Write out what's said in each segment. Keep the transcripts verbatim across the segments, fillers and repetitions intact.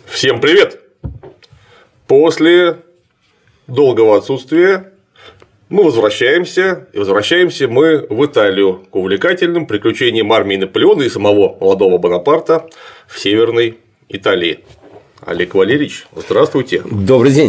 Всем привет! После долгого отсутствия мы возвращаемся, и возвращаемся мы в Италию к увлекательным приключениям армии Наполеона и самого молодого Бонапарта в Северной Италии. Олег Валерьевич, здравствуйте. Добрый день.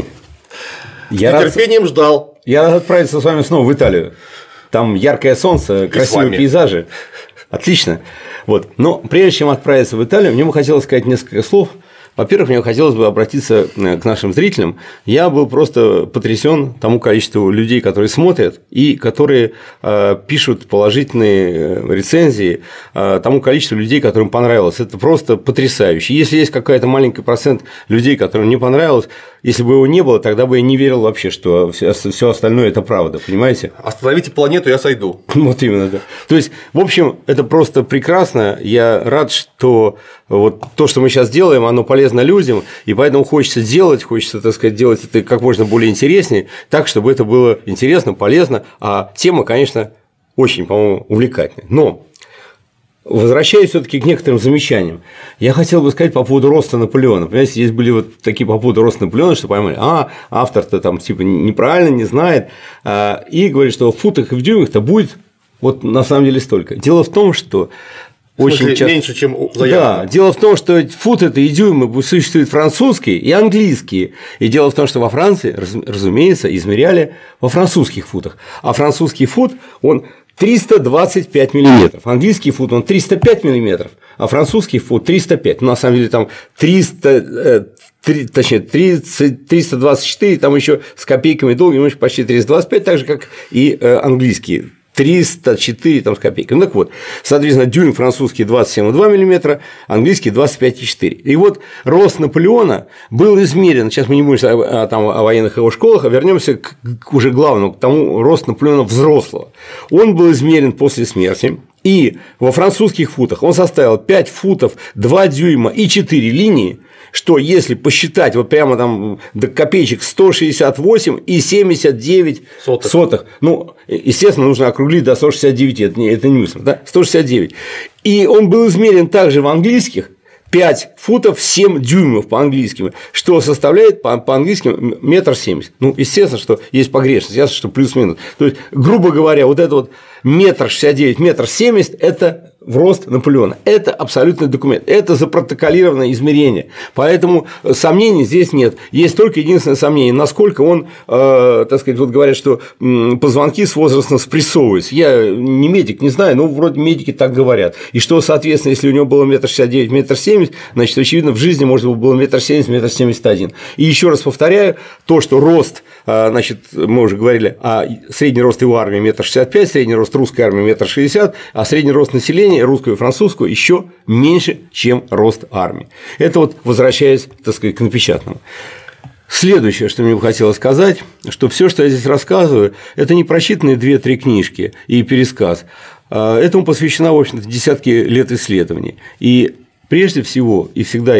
Я с нетерпением рад... ждал. Я рад отправиться с вами снова в Италию. Там яркое солнце, и красивые пейзажи. Отлично. Вот. Но прежде чем отправиться в Италию, мне бы хотелось сказать несколько слов. Во-первых, мне хотелось бы обратиться к нашим зрителям. Я был просто потрясен тому количеству людей, которые смотрят и которые э, пишут положительные рецензии, э, тому количеству людей, которым понравилось. Это просто потрясающе. Если есть какой-то маленький процент людей, которым не понравилось, если бы его не было, тогда бы я не верил вообще, что все остальное – это правда, понимаете? Остановите планету, я сойду. Вот именно, да. То есть, в общем, это просто прекрасно. Я рад, что вот то, что мы сейчас делаем, оно полезно людям, и поэтому хочется делать, хочется, так сказать, делать это как можно более интереснее, так, чтобы это было интересно, полезно, а тема, конечно, очень, по-моему, увлекательная. Но возвращаясь все-таки к некоторым замечаниям, я хотел бы сказать по поводу роста Наполеона. Понимаете, здесь были вот такие по поводу роста Наполеона, что поймали, а, автор-то там типа неправильно, не знает, и говорит, что в футах и в дюймах-то будет вот на самом деле столько. Дело в том, что очень часто... меньше, чем заявлено. Да, дело в том, что фут это и дюймы существуют французские и английские. И дело в том, что во Франции, разумеется, измеряли во французских футах. А французский фут, он триста двадцать пять миллиметров. Английский фут, он триста пять миллиметров, а французский фут триста пять. Ну, на самом деле, там триста, точнее, тридцать, триста двадцать четыре, там еще с копейками долгими, почти триста двадцать пять, так же, как и английские. триста четыре там, с копейками. Ну, так вот, соответственно, дюйм французский двадцать семь и два миллиметра, английский двадцать пять и четыре. И вот рост Наполеона был измерен. Сейчас мы не будем о, там, о военных его школах, а вернемся к, к уже главному, к тому росту Наполеона взрослого. Он был измерен после смерти. И во французских футах он составил пять футов, два дюйма и четыре линии, что если посчитать вот прямо там до копеечек сто шестьдесят восемь и семьдесят девять сотых. сотых, ну, естественно, нужно округлить до сто шестьдесят девять, это не, это не мысль, да, сто шестьдесят девять. И он был измерен также в английских пять футов семь дюймов по-английски, что составляет по-английски метр семьдесят. Ну, естественно, что есть погрешность, ясно, что плюс-минус. То есть, грубо говоря, вот это вот метр шестьдесят девять, метр семьдесят – это в рост Наполеона. Это абсолютный документ, это запротоколированное измерение. Поэтому сомнений здесь нет. Есть только единственное сомнение, насколько он, э, так сказать, вот говорят, что позвонки с возрастом спрессовываются. Я не медик, не знаю, но вроде медики так говорят. И что, соответственно, если у него было метр шестьдесят девять, метр семьдесят, значит, очевидно, в жизни, может быть, было метр семьдесят, метр семьдесят один. И еще раз повторяю, то, что рост, значит, мы уже говорили, а средний рост его армии метр шестьдесят пять, средний рост русской армии метр шестьдесят, а средний рост населения русскую и французскую еще меньше, чем рост армии. Это вот возвращаясь, так сказать, к напечатанному. Следующее, что мне бы хотелось сказать, что все, что я здесь рассказываю, это не прочитанные две-три книжки и пересказ. Этому посвящена, в общем-то, десятки лет исследований. И прежде всего, и всегда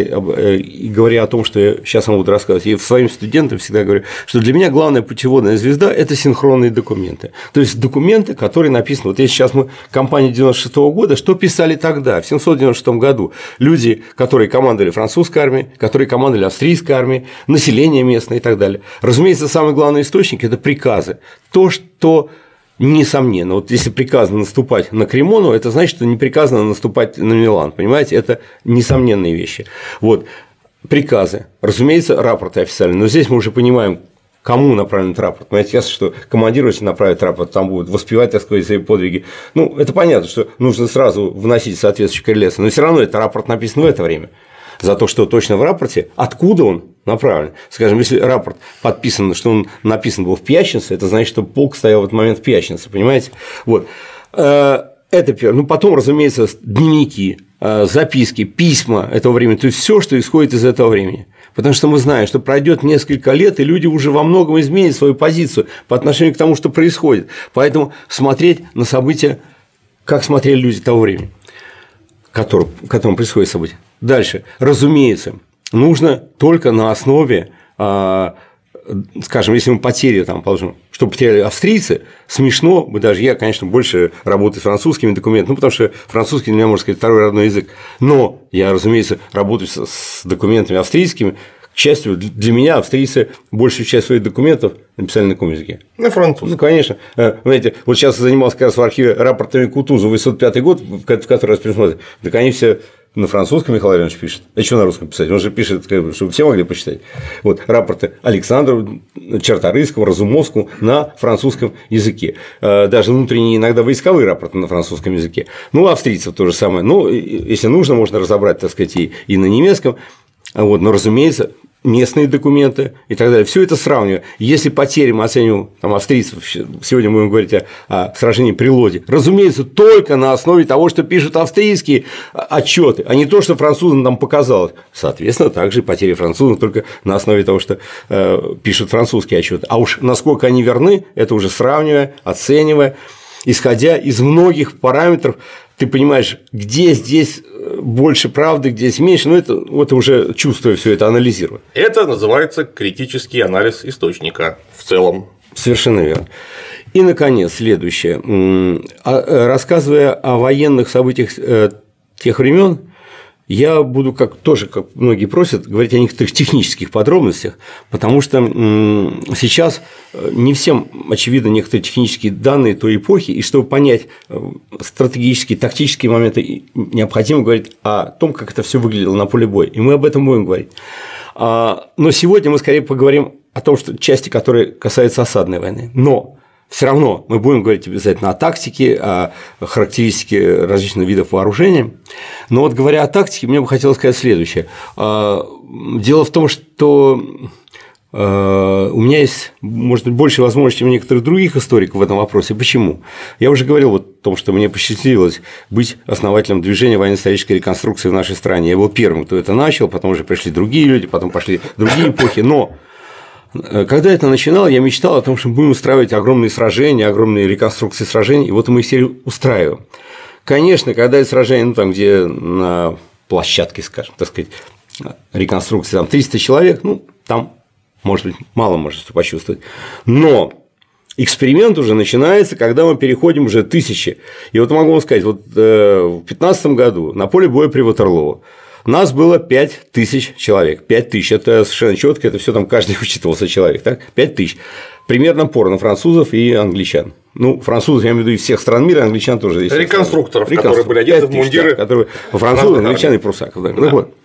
и говоря о том, что я сейчас вам буду рассказывать, и своим студентам всегда говорю, что для меня главная путеводная звезда – это синхронные документы. То есть документы, которые написаны. Вот если сейчас мы компания девяносто шестого года, что писали тогда, в семьсот девяносто шестом году? Люди, которые командовали французской армией, которые командовали австрийской армией, население местное и так далее. Разумеется, самый главный источник – это приказы. То, что несомненно, вот если приказано наступать на Кремону, это значит, что не приказано наступать на Милан, понимаете, это несомненные вещи. Вот, приказы, разумеется, рапорты официальные, но здесь мы уже понимаем, кому направлен рапорт. Понимаете, ясно, что командир, если направит рапорт, там будут воспевать, так сказать, свои подвиги. Ну, это понятно, что нужно сразу вносить соответствующие корреляции, но все равно это рапорт написан в это время. За то, что точно в рапорте, откуда он направлен. Скажем, если рапорт подписан, что он написан был в Пьяченце, это значит, что полк стоял в этот момент в Пьяченце, понимаете? Вот. Это первое. Ну, потом, разумеется, дневники, записки, письма этого времени, то есть все, что исходит из этого времени. Потому что мы знаем, что пройдет несколько лет, и люди уже во многом изменят свою позицию по отношению к тому, что происходит. Поэтому смотреть на события, как смотрели люди того времени, в котором происходит событие. Дальше, разумеется, нужно только на основе, скажем, если мы потери, там, положим, что потеряли австрийцы, смешно, мы даже я, конечно, больше работаю с французскими документами, ну, потому что французский для меня, можно сказать, второй родной язык, но я, разумеется, работаю с документами австрийскими. К счастью, для меня австрийцы большую часть своих документов написали на каком языке? На французском. Ну, конечно. Знаете, вот сейчас я занимался как раз в архиве рапортами Кутузова, восемьсот пятый год, в который раз пересмотрел, так они все на французском Михаил Иванович пишет. А что на русском писать? Он же пишет, чтобы все могли почитать. Вот рапорты Александрова, Чарторийского, Разумовского на французском языке. Даже внутренние иногда войсковые рапорты на французском языке. Ну, у австрийцев то же самое. Ну, если нужно, можно разобрать, так сказать, и, и на немецком. Вот, но, разумеется, местные документы и так далее. Все это сравниваю. Если потери мы оцениваем там, австрийцев, сегодня мы будем говорить о, о сражении при Лоде, разумеется, только на основе того, что пишут австрийские отчеты, а не то, что французам там показалось. Соответственно, также потери французов только на основе того, что э, пишут французские отчеты. А уж насколько они верны, это уже сравнивая, оценивая, исходя из многих параметров. Ты понимаешь, где здесь больше правды, где здесь меньше, но это вот уже чувствуя все это, анализируя. Это называется критический анализ источника в целом. Совершенно верно. И, наконец, следующее. Рассказывая о военных событиях тех времен, я буду, как тоже, как многие просят, говорить о некоторых технических подробностях, потому что сейчас не всем очевидны некоторые технические данные той эпохи, и чтобы понять стратегические, тактические моменты, необходимо говорить о том, как это все выглядело на поле боя, и мы об этом будем говорить. Но сегодня мы скорее поговорим о том, что части, которые касаются осадной войны. Но все равно мы будем говорить обязательно о тактике, о характеристике различных видов вооружения. Но вот говоря о тактике, мне бы хотелось сказать следующее. Дело в том, что у меня есть, может быть, больше возможностей, чем у некоторых других историков в этом вопросе. Почему? Я уже говорил вот о том, что мне посчастливилось быть основателем движения военно-исторической реконструкции в нашей стране. Я был первым, кто это начал, потом уже пришли другие люди, потом пошли другие эпохи. Но когда это начинал, я мечтал о том, что мы будем устраивать огромные сражения, огромные реконструкции сражений, и вот мы их все устраиваем. Конечно, когда это сражение, ну, там, где на площадке, скажем, так сказать, реконструкции, там триста человек, ну, там, может быть, мало можно что почувствовать. Но эксперимент уже начинается, когда мы переходим уже тысячи. И вот могу вам сказать, вот в две тысячи пятнадцатом году на поле боя при Ватерлоо нас было пять тысяч человек. пять тысяч – это совершенно четко, это все там каждый учитывался человек, так? пять тысяч. Примерно порно французов и англичан. Ну, французов, я имею в виду, из всех стран мира, англичан тоже есть. Реконструкторов, которые были одеты в мундиры. Да, которые французов, англичан и прусаков. Да. Да. Ну, вот.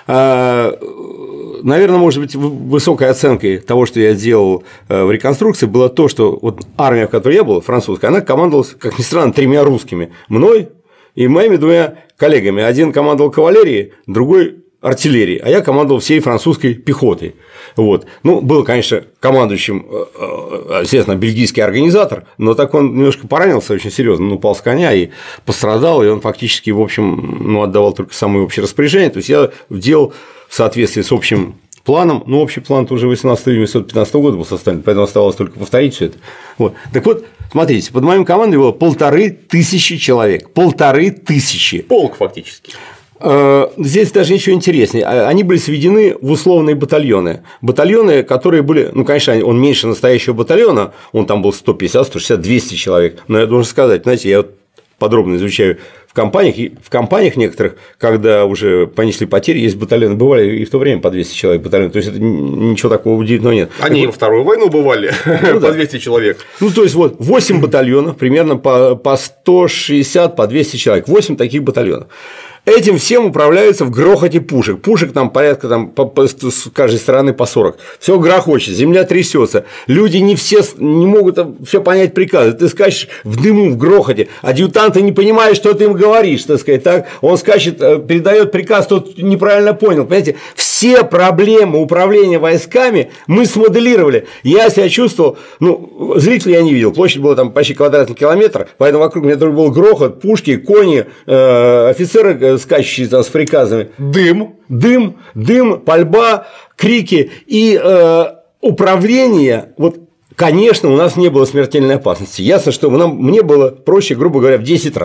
а, наверное, может быть, высокой оценкой того, что я делал в реконструкции, было то, что вот армия, в которой я был, французская, она командовалась, как ни странно, тремя русскими. Мной и моими двумя коллегами. Один командовал кавалерией, другой артиллерией, а я командовал всей французской пехотой. Вот. Ну, был, конечно, командующим, естественно, бельгийский организатор, но так он немножко поранился очень серьезно, ну, упал с коня и пострадал, и он фактически, в общем, ну, отдавал только самые общие распоряжения. То есть я делал в соответствии с общим планом, ну, общий план уже восемнадцатого июня тысяча девятьсот пятнадцатого года был составлен, поэтому оставалось только повторить все это. Вот. Так вот, смотрите, под моим командой было полторы тысячи человек. Полторы тысячи. Полк фактически. Здесь даже ничего интереснее. Они были сведены в условные батальоны. Батальоны, которые были, ну, конечно, он меньше настоящего батальона, он там был сто пятьдесят, сто шестьдесят, двести человек. Но я должен сказать, знаете, я вот подробно изучаю в компаниях, и в компаниях некоторых, когда уже понесли потери, есть батальоны, бывали и в то время по двести человек батальон, то есть это ничего такого удивительного нет. Они и во Вторую войну бывали ну, по двести человек. Ну, то есть вот восемь батальонов, примерно по, по сто шестьдесят, по двести человек, восемь таких батальонов. Этим всем управляются в грохоте пушек. Пушек там порядка там, по, по, с каждой стороны по сорок. Все грохочет, земля трясется. Люди не все не могут все понять приказы. Ты скачешь в дыму, в грохоте. Адъютанты не понимают, что ты им говоришь, так сказать. Так? Он скачет, передает приказ, тот неправильно понял. Понимаете, все проблемы управления войсками мы смоделировали. Я себя чувствовал, ну, зрителей я не видел. Площадь была там почти квадратный километр, поэтому вокруг меня только был грохот, пушки, кони, э, офицеры, скачущие там с приказами, дым, дым, дым, пальба, крики и э, управление. Вот, конечно, у нас не было смертельной опасности. Ясно, что нам, мне было проще, грубо говоря, в десять раз.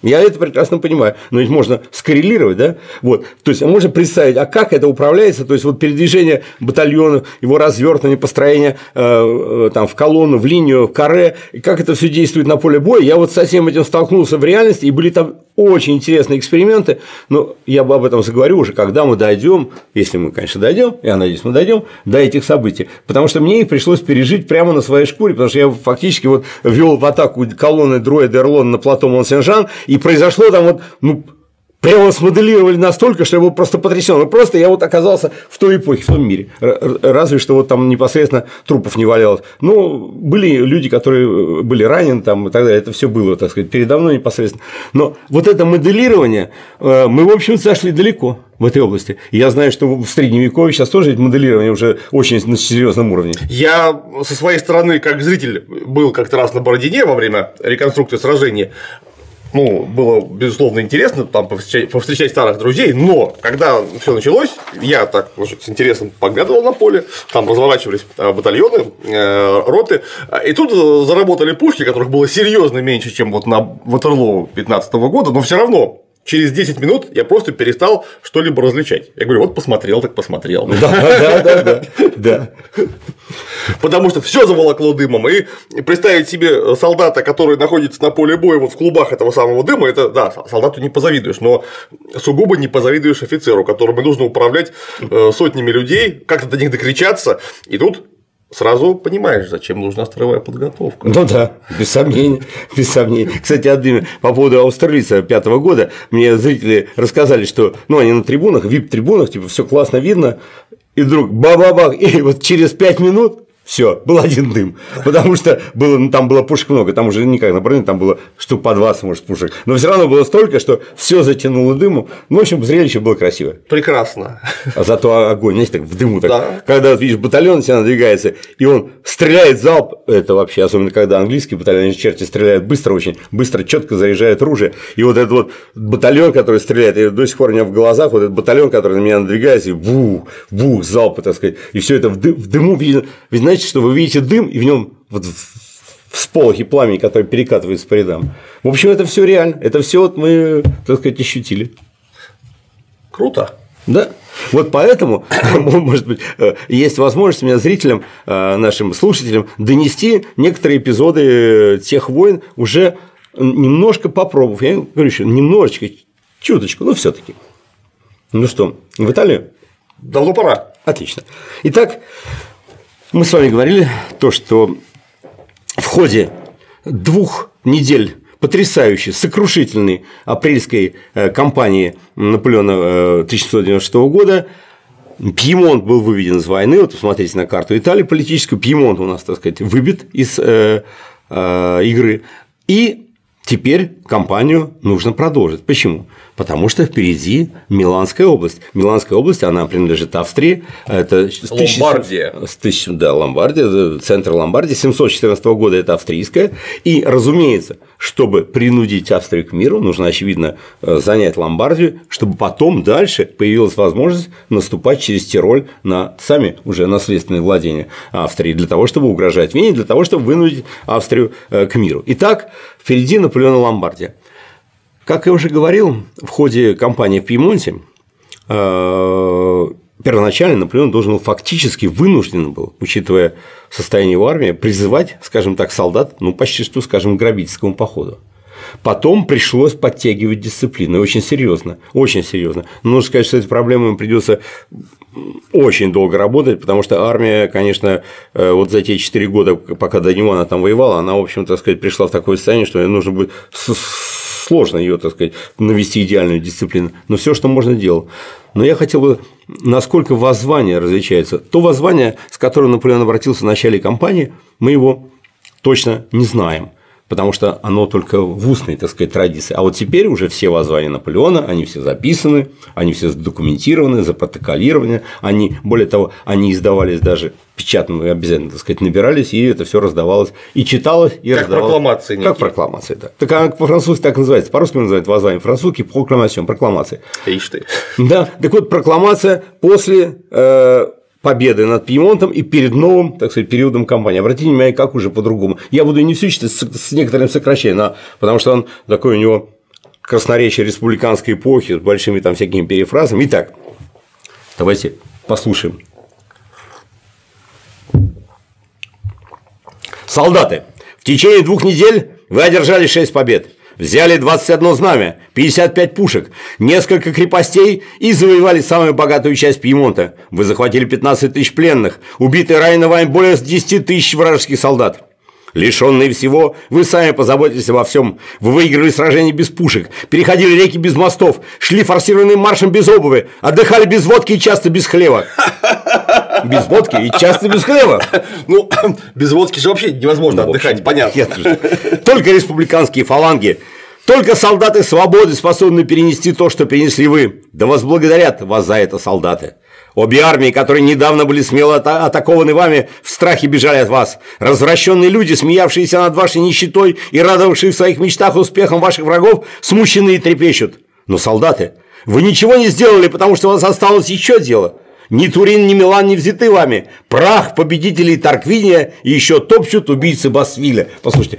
Я это прекрасно понимаю, но ведь можно скоррелировать, да? Вот. То есть, можно представить, а как это управляется, то есть, вот передвижение батальона, его развертывание, построение э, там, в колонну, в линию, в каре, и как это все действует на поле боя. Я вот со всем этим столкнулся в реальности, и были там очень интересные эксперименты, но я бы об этом заговорю уже, когда мы дойдем, если мы, конечно, дойдем, я надеюсь, мы дойдем до этих событий, потому что мне их пришлось пережить прямо на своей шкуре, потому что я фактически вот вел в атаку колонны дроида Эрлон на плато Мон-Сен-Жан, и произошло там вот, ну, прямо смоделировали настолько, что я был просто потрясен. Ну, просто я вот оказался в той эпохе, в том мире. Разве что вот там непосредственно трупов не валялось. Ну, были люди, которые были ранены там и так далее. Это все было, так сказать, передо мной непосредственно. Но вот это моделирование, мы, в общем, зашли далеко в этой области. И я знаю, что в Средневековье сейчас тоже моделирование уже очень на серьезном уровне. Я со своей стороны, как зритель, был как-то раз на Бородине во время реконструкции сражения. Ну, было, безусловно, интересно там повстречать, повстречать старых друзей, но когда все началось, я так, значит, с интересом поглядывал на поле, там разворачивались батальоны, роты, и тут заработали пушки, которых было серьезно меньше, чем вот на Ватерлоо пятнадцатого года, но все равно. Через десять минут я просто перестал что-либо различать. Я говорю, вот посмотрел, так посмотрел. Да, да, да, да. Потому что все заволокло дымом. И представить себе солдата, который находится на поле боя вот в клубах этого самого дыма, это да, солдату не позавидуешь, но сугубо не позавидуешь офицеру, которому нужно управлять сотнями людей, как-то до них докричаться. И тут сразу понимаешь, зачем нужна строевая подготовка. Ну да, без сомнений, без сомнений. Кстати, одним, по поводу австралийца пятого года, мне зрители рассказали, что ну, они на трибунах, вип-трибунах, типа все классно видно, и вдруг ба-ба-бах, и вот через пять минут все, был один дым, потому что было, ну, там было пушек много, там уже никак на броне, там было штук по двадцать, может, пушек, но все равно было столько, что все затянуло дыму, ну, в общем, зрелище было красивое. Прекрасно. А зато огонь, знаете, так в дыму, так, да. Когда видишь, батальон на тебя надвигается, и он стреляет в залп, это вообще, особенно когда английский батальон, черти стреляют быстро очень, быстро, четко заряжают оружие, и вот этот вот батальон, который стреляет, и до сих пор у меня в глазах, вот этот батальон, который на меня надвигается, и бух, бух, залпы, так сказать, и все это в, ды, в дыму видно, ведь знаете, что вы видите дым, и в нем вот всполохи пламени, которые перекатываются по рядам. В общем, это все реально. Это все вот мы, так сказать, ощутили. Круто. Да. Вот поэтому, может быть, есть возможность у меня зрителям, нашим слушателям донести некоторые эпизоды тех войн, уже немножко попробовав. Я говорю еще немножечко, чуточку, но все-таки. Ну что, в Италию? Давно пора. Отлично. Итак, мы с вами говорили то, что в ходе двух недель потрясающей, сокрушительной апрельской кампании Наполеона тысяча семьсот девяносто шестого года Пьемонт был выведен из войны. Вот посмотрите на карту Италии политическую. Пьемонт у нас, так сказать, выбит из э, э, игры. И теперь кампанию нужно продолжить. Почему? Потому что впереди Миланская область. Миланская область, она принадлежит Австрии. Это Ломбардия. Тысяч... Да, Ломбардия, центр Ломбардии. семьсот четырнадцатого года это австрийская. И, разумеется, чтобы принудить Австрию к миру, нужно, очевидно, занять Ломбардию, чтобы потом дальше появилась возможность наступать через Тироль на сами уже наследственные владения Австрии, для того, чтобы угрожать Вене, для того, чтобы вынудить Австрию к миру. Итак, впереди Наполеона Ломбардия. Как я уже говорил, в ходе кампании в Пьемонте первоначально Наполеон должен был фактически вынужден был, учитывая состояние его армии, призывать, скажем так, солдат, ну, почти что, скажем, к грабительскому походу. Потом пришлось подтягивать дисциплину, очень серьезно, очень серьезно. Но нужно сказать, что этой проблемой придется очень долго работать, потому что армия, конечно, вот за те четыре года, пока до него она там воевала, она, в общем, так сказать, пришла в такое состояние, что нужно будет сложно ее, так сказать, навести идеальную дисциплину, но все, что можно, делать. Но я хотел бы, насколько воззвание различается. То воззвание, с которым Наполеон обратился в начале кампании, мы его точно не знаем, потому что оно только в устной, так сказать, традиции. А вот теперь уже все воззвания Наполеона, они все записаны, они все задокументированы, запротоколированы, они, более того, они издавались даже печатно, обязательно, так сказать, набирались, и это все раздавалось и читалось, и как раздавалось. Прокламации некие. Как прокламации, да. Так а по-французски так называется, по-русски называют воззвание, по-французски прокламация, прокламация. Ишь ты. Да, так вот, прокламация после э, победы над Пьемонтом и перед новым, так сказать, периодом кампании. Обратите внимание, как уже по-другому. Я буду не все читать с, с некоторым сокращением, но, потому что он такой у него красноречие республиканской эпохи с большими там всякими перефразами. Итак, давайте послушаем. Солдаты, в течение двух недель вы одержали шесть побед. Взяли двадцать одно знамя, пятьдесят пять пушек, несколько крепостей и завоевали самую богатую часть Пьемонта. Вы захватили пятнадцать тысяч пленных, убиты и ранены вами более десяти тысяч вражеских солдат. Лишенные всего, вы сами позаботились обо всем. Вы выиграли сражения без пушек, переходили реки без мостов, шли форсированным маршем без обуви, отдыхали без водки и часто без хлеба. Без водки и часто без хлеба. Ну, без водки же вообще невозможно отдыхать, понятно. Только республиканские фаланги, только солдаты свободы способны перенести то, что перенесли вы. Да возблагодарят вас за это солдаты. Обе армии, которые недавно были смело ата- атакованы вами, в страхе бежали от вас. Развращенные люди, смеявшиеся над вашей нищетой и радовавшие в своих мечтах успехом ваших врагов, смущены и трепещут. Но, солдаты, вы ничего не сделали, потому что у вас осталось еще дело. Ни Турин, ни Милан не взяты вами. Прах победителей Тарквиния и еще топчут убийцы Басвиля. Послушайте,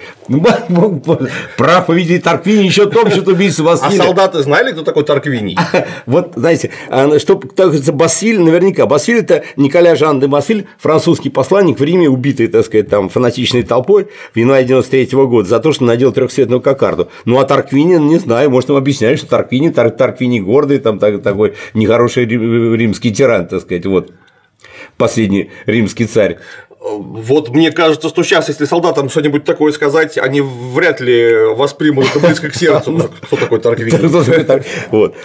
прах победителей Тарквиния еще топчут убийцы Басвиля. А солдаты знали, кто такой Тарквиний? Вот, знаете, что такое Басвиль, наверняка. Басвиль – это Николя Жан де Басвиль, французский посланник в Риме, убитый, так сказать, там, фанатичной толпой в январе девяносто третьего года за то, что надел трехцветную кокарду. Ну, а Тарквиния, не знаю, может, им объясняли, что Тарквиний, Тарквиний гордый, там, такой нехороший римский тиран, так сказать, вот последний римский царь. Вот мне кажется, что сейчас, если солдатам что-нибудь такое сказать, они вряд ли воспримут это близко к сердцу. Кто такой Тарквиний? Вот.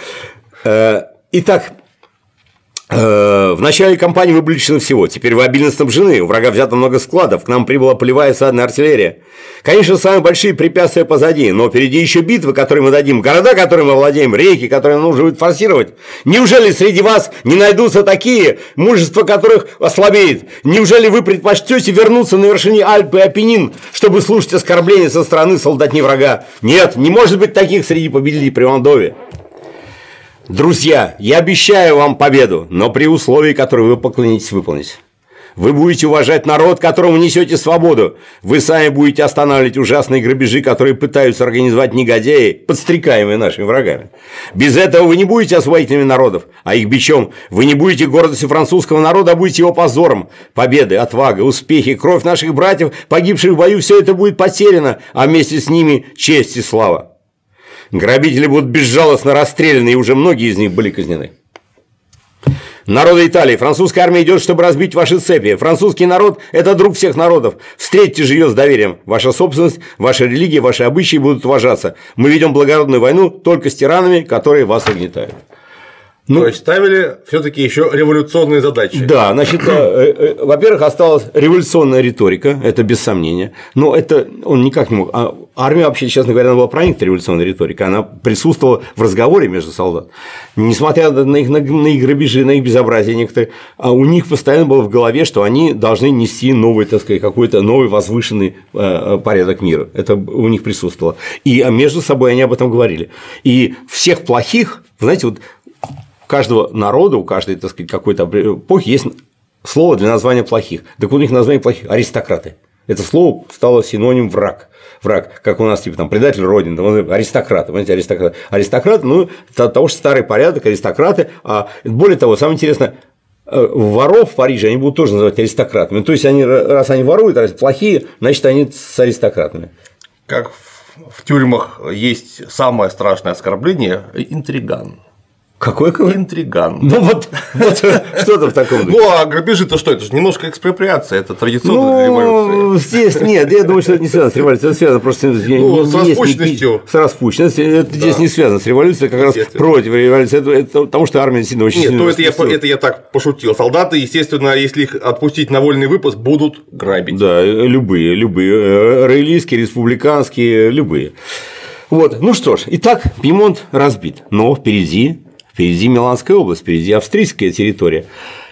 Итак, в начале кампании вы были лишены всего. Теперь вы обильно снабжены. У врага взято много складов. К нам прибыла полевая и осадная артиллерия. Конечно, самые большие препятствия позади, но впереди еще битвы, которые мы дадим, города, которыми мы владеем, реки, которые нужно будет форсировать. Неужели среди вас не найдутся такие, мужество которых ослабеет? Неужели вы предпочтете вернуться на вершине Альп и Апеннин, чтобы слушать оскорбления со стороны солдатни врага? Нет, не может быть таких среди победителей при Мандове. Друзья, я обещаю вам победу, но при условии, которое вы поклонитесь выполнить. Вы будете уважать народ, которому несете свободу. Вы сами будете останавливать ужасные грабежи, которые пытаются организовать негодяи, подстрекаемые нашими врагами. Без этого вы не будете освободителями народов, а их бичом. Вы не будете гордостью французского народа, а будете его позором. Победы, отвага, успехи, кровь наших братьев, погибших в бою, все это будет потеряно, а вместе с ними честь и слава. Грабители будут безжалостно расстреляны, и уже многие из них были казнены. Народы Италии, французская армия идет, чтобы разбить ваши цепи. Французский народ – это друг всех народов. Встретьте же ее с доверием. Ваша собственность, ваша религия, ваши обычаи будут уважаться. Мы ведем благородную войну только с тиранами, которые вас угнетают. Ну, то есть ставили все-таки еще революционные задачи. Да, значит, э, э, во-первых, осталась революционная риторика, это без сомнения, но это он никак не мог. А армия вообще, честно говоря, она была проникнута революционной риторикой, она присутствовала в разговоре между солдат. Несмотря на их, на, на их грабежи, на их безобразие некоторые, а у них постоянно было в голове, что они должны нести новый, так сказать, какой-то новый возвышенный э, порядок мира. Это у них присутствовало. И между собой они об этом говорили. И всех плохих, знаете, вот у каждого народа, у каждой, так сказать, какой-то эпохи есть слово для названия плохих. Так у них название плохих – аристократы. Это слово стало синоним враг. Враг, как у нас, типа, там, предатель Родины, аристократы, понимаете, аристократы. Аристократы, ну, от того, что старый порядок, аристократы. А более того, самое интересное, воров в Париже они будут тоже называть аристократами. То есть, они, раз они воруют, раз плохие, значит, они с аристократами. Как в тюрьмах есть самое страшное оскорбление – интриган. Какой какой? Интриган. Ну вот, вот что-то в таком духе. Ну а грабежи-то что? Это же немножко экспроприация, это традиционная ну, революция. Здесь нет, я думаю, что это не связано с революцией, это связано просто ну, с распущенностью. С распущенностью. Это да. Здесь не связано с революцией, как раз против революции, это, это потому что армия действительно очень нет, сильно. Нет, это я, это я так пошутил. Солдаты, естественно, если их отпустить на вольный выпуск, будут грабить. Да, любые, любые, роялистские, республиканские, любые. Вот, ну что ж, итак, Пьемонт разбит, но впереди. Впереди Миланская область, впереди австрийская территория.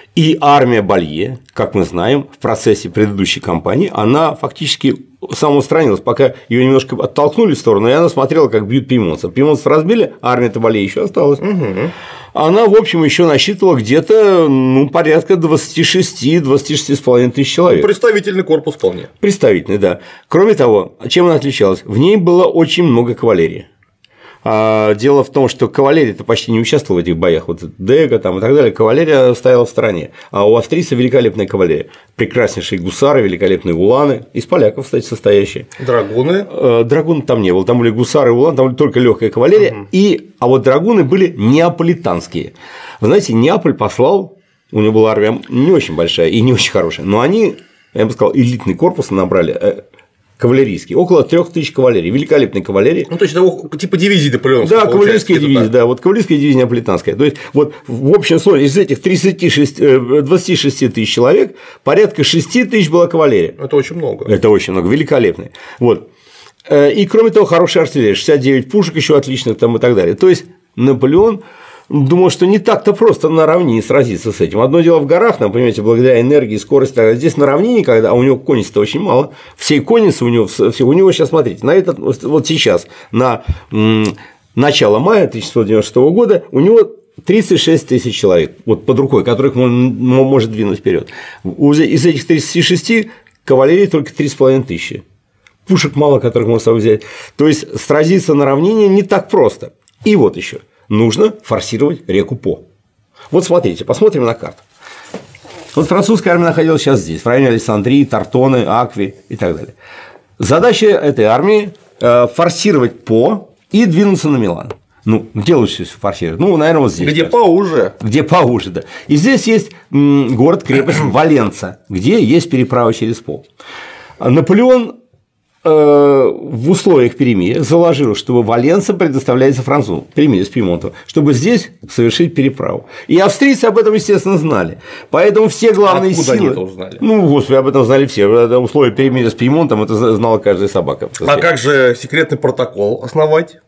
И армия Балье, как мы знаем, в процессе предыдущей кампании, она фактически самоустранилась, пока ее немножко оттолкнули в сторону, и она смотрела, как бьют пьемонтцев. Пьемонтцев разбили, а армия-то Балье еще осталась. Угу. Она, в общем, еще насчитывала где-то ну, порядка двадцать шесть - двадцать шесть с половиной тысяч человек. Ну, представительный корпус вполне. Представительный, да. Кроме того, чем она отличалась? В ней было очень много кавалерии. Дело в том, что кавалерия-то почти не участвовала в этих боях, вот Дега там и так далее, кавалерия стояла в стороне, а у австрийцев великолепная кавалерия, прекраснейшие гусары, великолепные уланы, из поляков, кстати, состоящие. Драгуны? Драгун там не было, там были гусары, уланы, там были только легкая кавалерия, угу. и, а вот драгуны были неаполитанские. Вы знаете, Неаполь послал, у него была армия не очень большая и не очень хорошая, но они, я бы сказал, элитный корпус набрали, кавалерийский, около трех тысяч кавалерий, великолепной кавалерии. Ну, то есть, это типа дивизии наполеоновской. Да, кавалерийская дивизия, да, вот кавалерийская дивизия неаполитанская. То есть, вот в общем сложности из этих двадцати шести тысяч человек порядка шести тысяч была кавалерия. Это очень много. Это очень много, великолепная. Вот. И кроме того, хорошая артиллерия, шестьдесят девять пушек еще отличных там и так далее. То есть, Наполеон думал, что не так-то просто на равнине сразиться с этим. Одно дело в горах, нам, понимаете, благодаря энергии, скорости, а здесь на равнине, когда, а у него конницы-то очень мало, всей конницы у него, все, у него сейчас, смотрите, на этот, вот сейчас, на м, начало мая тысяча шестьсот девяносто шестого года у него тридцать шесть тысяч человек вот под рукой, которых он может двинуть вперед. Из этих тридцати шести кавалерии только три с половиной тысячи. Пушек мало, которых можно с собой взять. То есть, сразиться на равнине не так просто. И вот еще. Нужно форсировать реку По. Вот смотрите, посмотрим на карту. Вот французская армия находилась сейчас здесь, в районе Александрии, Тартоны, Акви и так далее. Задача этой армии – форсировать По и двинуться на Милан. Ну, где лучше всего форсировать? Ну, наверное, вот здесь. Где поуже. Где поуже, да. И здесь есть город-крепость Валенца, где есть переправа через По. Наполеон в условиях перемирия заложил, что Валенса предоставляется французам, перемирие с Пьемонтом, чтобы здесь совершить переправу. И австрийцы об этом, естественно, знали. Поэтому все главные Откуда силы… они это узнали? Ну, господи, об этом знали все. Условия перемирия с Пьемонтом – это знала каждая собака. А как же секретный протокол основать?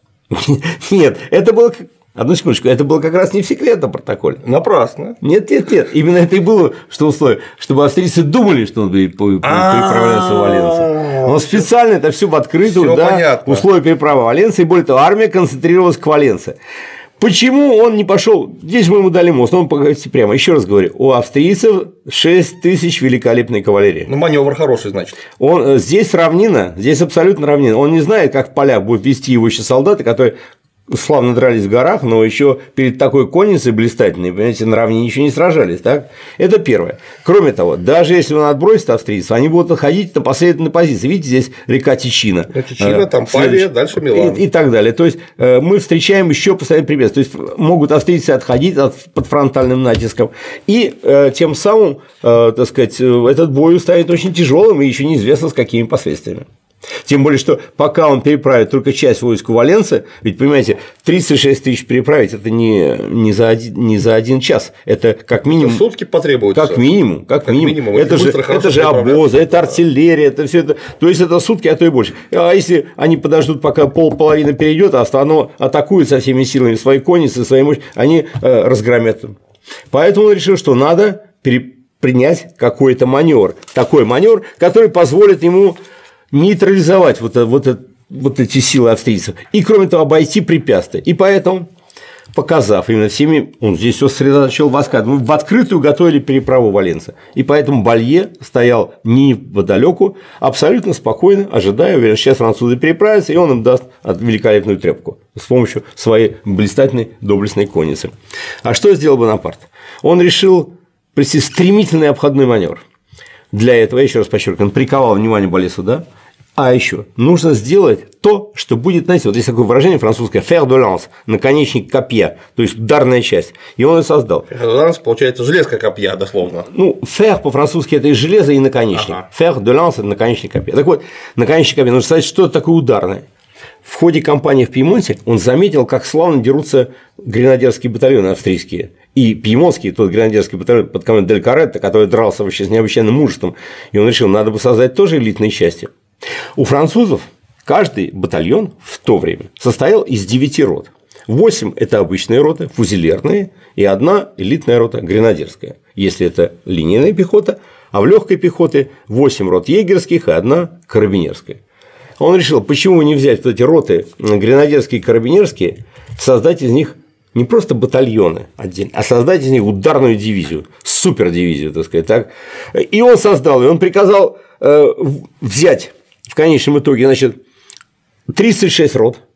Нет, это было… Одну секундочку, это было как раз не в секретном протоколе. Напрасно. Нет, нет, нет. Именно это и было, что условие, чтобы австрийцы думали, что он переправляется в Валенцию. Он специально это все в открытую, да, условия переправы в Валенцию, и более того, армия концентрировалась к Валенции. Почему он не пошел? Здесь мы ему дали мост, но он, погодите, прямо, еще раз говорю, у австрийцев шесть тысяч великолепной кавалерии. Ну, маневр хороший, значит. Он, здесь равнина, здесь абсолютно равнина. Он не знает, как в полях будут вести его еще солдаты, которые славно дрались в горах, но еще перед такой конницей блистательной, понимаете, на равнине еще не сражались, так? Это первое. Кроме того, даже если он отбросит австрийцев, они будут находить на последовательной позиции. Видите, здесь река Тичина. Тичина, там Павия, дальше Милан. И, и так далее. То есть, мы встречаем еще постоянный препятствия. То есть, могут австрийцы отходить от, под фронтальным натиском. И э, тем самым, э, так сказать, этот бой станет очень тяжелым и еще неизвестно с какими последствиями. Тем более, что пока он переправит только часть войск у Валенции, ведь, понимаете, тридцать шесть тысяч переправить – это не, не, за один, не за один час, это как минимум… Это сутки потребуется. Как минимум, как, как минимум. минимум. Это, же, это же обозы, это артиллерия, это все это… То есть, это сутки, а то и больше. А если они подождут, пока полполовины перейдет, а оно атакует со всеми силами свои конницы, свои мощи, они э, разгромят. Поэтому он решил, что надо пере... принять какой-то маневр, такой маневр, который позволит ему нейтрализовать вот, вот, вот эти силы австрийцев и, кроме того, обойти препятствия. И поэтому, показав именно всеми, он здесь все сосредоточил войска, мы в открытую готовили переправу Валенции. И поэтому Балье стоял неподалеку, абсолютно спокойно, ожидая, уверен, сейчас французы переправятся, и он им даст великолепную трепку с помощью своей блистательной доблестной конницы. А что сделал Бонапарт? Он решил провести стремительный обходной маневр. Для этого, я еще раз подчеркну, он приковал внимание Балье сюда. А еще нужно сделать то, что будет, знаете, вот есть такое выражение французское «fer de lance», наконечник копья, то есть ударная часть, и он ее создал. «Fer de lance» получается железка копья, дословно. Ну, «fer» по-французски это и железо, и наконечник. Ага. «Fer de lance» – это наконечник копья. Так вот, наконечник копья, нужно сказать, что это такое ударное. В ходе кампании в Пьемонте он заметил, как славно дерутся гренадерские батальоны австрийские. И пьемонтский, тот гренадерский батальон под командой Дель Каретто, который дрался вообще с необычайным мужеством, и он решил, надо бы создать тоже элитные части. У французов каждый батальон в то время состоял из девяти рот. Восемь – это обычные роты, фузелерные, и одна элитная рота гренадерская, если это линейная пехота, а в легкой пехоте восемь рот егерских и одна карабинерская. Он решил, почему не взять вот эти роты гренадерские и карабинерские, создать из них не просто батальоны отдельно, а создать из них ударную дивизию, супердивизию, так сказать. Так. И он создал, и он приказал э, взять в конечном итоге, значит, тридцать шесть рот,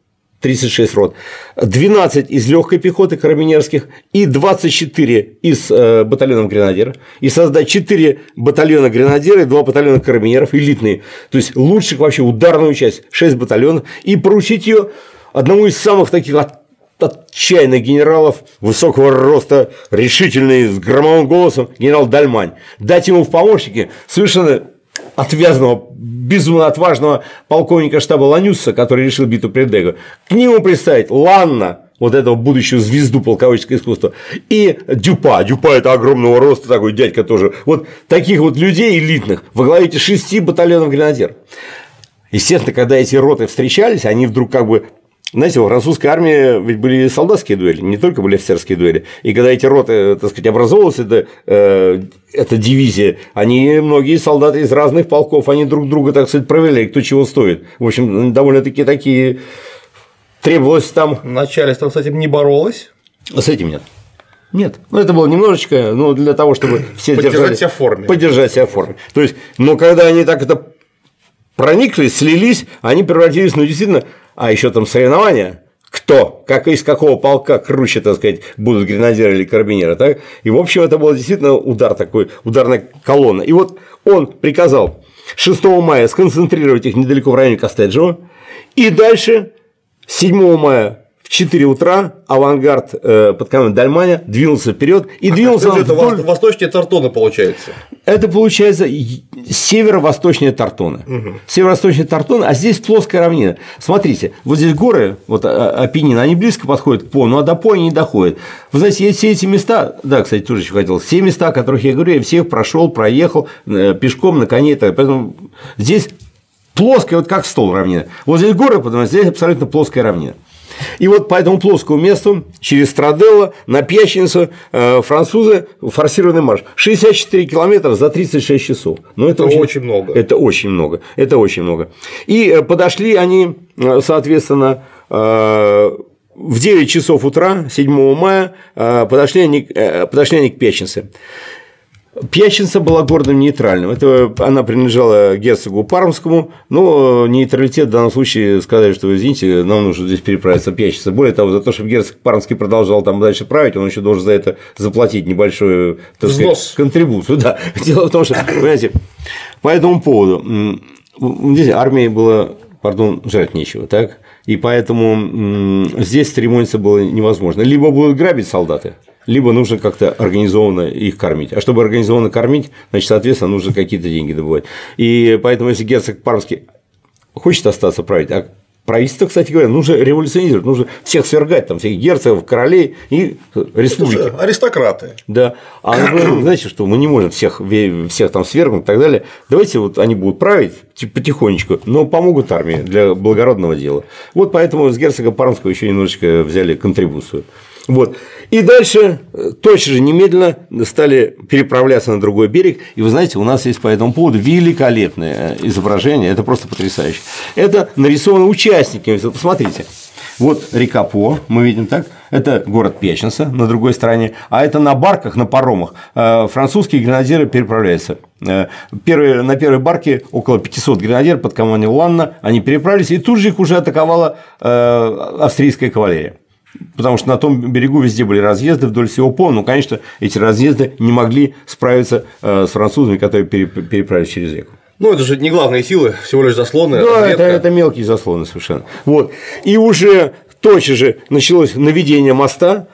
тридцать шесть рот, двенадцать из легкой пехоты карабинерских и двадцать четыре из э, батальонов гренадеров, и создать четыре батальона гренадеров и два батальона карабинеров элитные, то есть лучших вообще ударную часть, шесть батальонов, и поручить ее одному из самых таких от, отчаянных генералов высокого роста, решительный, с громовым голосом, генерал Дальмань, дать ему в помощники совершенно отвязного, безумно отважного полковника штаба Ланюса, который решил битву при Дего, к нему представить Ланна, вот этого будущую звезду полководческого искусства, и Дюпа. Дюпа – это огромного роста такой дядька тоже. Вот таких вот людей элитных во главе этих шести батальонов гренадер. Естественно, когда эти роты встречались, они вдруг как бы… Знаете, во французской армии ведь были солдатские дуэли, не только были офицерские дуэли. И когда эти роты, так сказать, образовывалась, эта, э, эта дивизия, они, многие солдаты из разных полков, они друг друга, так сказать, проверяли, кто чего стоит. В общем, довольно-таки такие требовалось там… Начальство с этим не боролось? С этим нет. Нет. Ну, это было немножечко, ну, для того, чтобы все поддержать держали… себя в форме. Поддержать себя в форме. То есть, но когда они так это прониклись, слились, они превратились, ну, действительно… А еще там соревнования, кто, как из какого полка круче, так сказать, будут гренадеры или карабинеры, так? И, в общем, это был действительно удар такой, ударная колонна. И вот он приказал шестого мая сконцентрировать их недалеко в районе Кастеджио, и дальше седьмого мая в четыре утра авангард э, под командой Дальманя двинулся вперед и а двинулся это вдоль… восточнее Тартона получается. Это получается северо-восточнее Тартона. Угу. Северо-восточнее Тартона, а здесь плоская равнина. Смотрите, вот здесь горы, вот Апеннины, они близко подходят к По, но до По они не доходят. Вы знаете, все эти места, да, кстати, тоже еще хотел, все места, о которых я говорю, я всех прошел, проехал пешком на коне, поэтому здесь плоская, вот как стол равнина. Вот здесь горы, потому что здесь абсолютно плоская равнина. И вот по этому плоскому месту через Страделло на Пьяченцу французы форсированный марш шестьдесят четыре километра за тридцать шесть часов. Ну, это, это очень, очень много. Это очень много. Это очень много. И подошли они, соответственно, в девять часов утра седьмого мая подошли они, подошли они к Пьяченце. Пьяченца была городом нейтральным. Это она принадлежала герцогу Пармскому, но нейтралитет в данном случае сказали, что извините, нам нужно здесь переправиться в Пьяченце. Более того, за то, чтобы герцог Пармский продолжал там дальше править, он еще должен за это заплатить небольшую, так сказать, контрибуцию. Да. Дело в том, что, понимаете, по этому поводу здесь армии было, пардон, жрать нечего, так? И поэтому здесь церемониться было невозможно. Либо будут грабить солдаты, либо нужно как-то организованно их кормить. А чтобы организованно кормить, значит, соответственно, нужно какие-то деньги добывать. И поэтому, если герцог Пармский хочет остаться править, а правительство, кстати говоря, нужно революционизировать, нужно всех свергать, там, всех герцогов, королей и республики. Аристократы. Да. А например, знаете, что мы не можем всех, всех там свергнуть и так далее. Давайте вот они будут править потихонечку, но помогут армии для благородного дела. Вот поэтому с герцога Пармского еще немножечко взяли контрибуцию. Вот. И дальше точно же немедленно стали переправляться на другой берег. И вы знаете, у нас есть по этому поводу великолепное изображение, это просто потрясающе. Это нарисовано участниками. Посмотрите. Вот река По, мы видим так, это город Пьяченца на другой стороне, а это на барках, на паромах французские гренадеры переправляются. Первые, на первой барке около пятисот гренадеров под командой Ланна, они переправились, и тут же их уже атаковала австрийская кавалерия. Потому что на том берегу везде были разъезды вдоль всего По, но, конечно, эти разъезды не могли справиться с французами, которые переправились через реку. Ну, это же не главные силы, всего лишь заслоны. Да, это, это мелкие заслоны совершенно. Вот. И уже тотчас же началось наведение моста.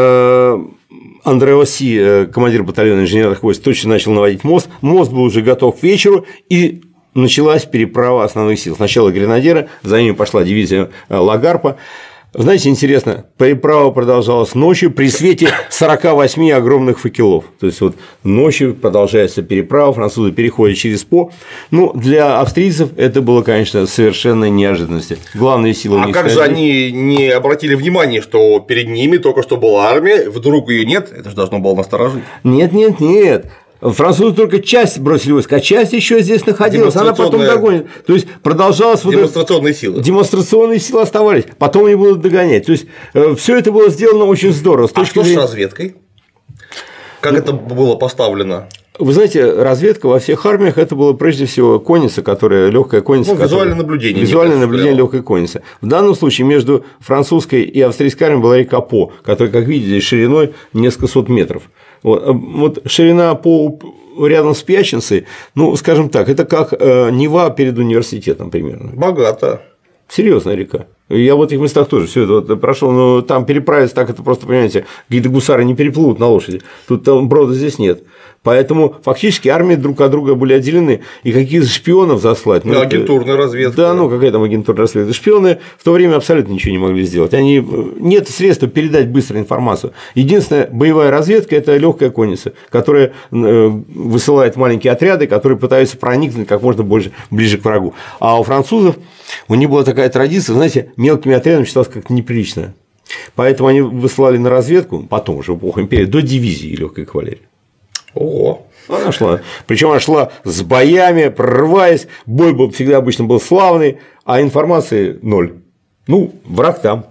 Андре Оси, командир батальона инженерных войск, точно начал наводить мост. Мост был уже готов к вечеру, и началась переправа основных сил. Сначала гренадеры, за ними пошла дивизия Лагарпа. Знаете, интересно, переправа продолжалась ночью при свете сорока восьми огромных факелов. То есть, вот ночью продолжается переправа, французы переходят через По. Ну, для австрийцев это было, конечно, совершенно неожиданностью. Главные силы А как же они не обратили внимания, что перед ними только что была армия, вдруг ее нет? Это же должно было насторожить. Нет, нет, нет. Французы только часть бросили войск, а часть еще здесь находилась, она потом догонит. То есть продолжалась вот демонстрационные силы. Демонстрационные силы оставались, потом они будут догонять. То есть все это было сделано очень здорово. С а что зрения... с разведкой? Как ну, это было поставлено? Вы знаете, разведка во всех армиях это было прежде всего конница, которая легкая конница. Ну, визуальное наблюдение. Визуальное наблюдение легкой конницы. В данном случае между французской и австрийской армией была река По, которая, как видите, шириной несколько сот метров. Вот, вот ширина По рядом с Пьяченцей, ну, скажем так, это как Нева перед университетом примерно. Богато. Серьезная река. Я в этих местах тоже все это вот прошел, но там переправиться так это просто, понимаете, какие-то гусары не переплывут на лошади. Тут там брода здесь нет. Поэтому фактически армии друг от друга были отделены, и каких-то шпионов заслать. Ну, агентурная разведка. Да, ну какая там агентурная разведка. Шпионы в то время абсолютно ничего не могли сделать. Они... Нет средств передать быстро информацию. Единственная боевая разведка – это легкая конница, которая высылает маленькие отряды, которые пытаются проникнуть как можно больше ближе к врагу. А у французов у них была такая традиция, знаете, мелкими отрядами считалось как-то неприлично. Поэтому они высылали на разведку, потом уже в эпоху империи, до дивизии легкой кавалерии. Ого. Она шла. Причем она шла с боями, прорываясь. Бой был всегда обычно был славный, а информации ноль. Ну, враг там.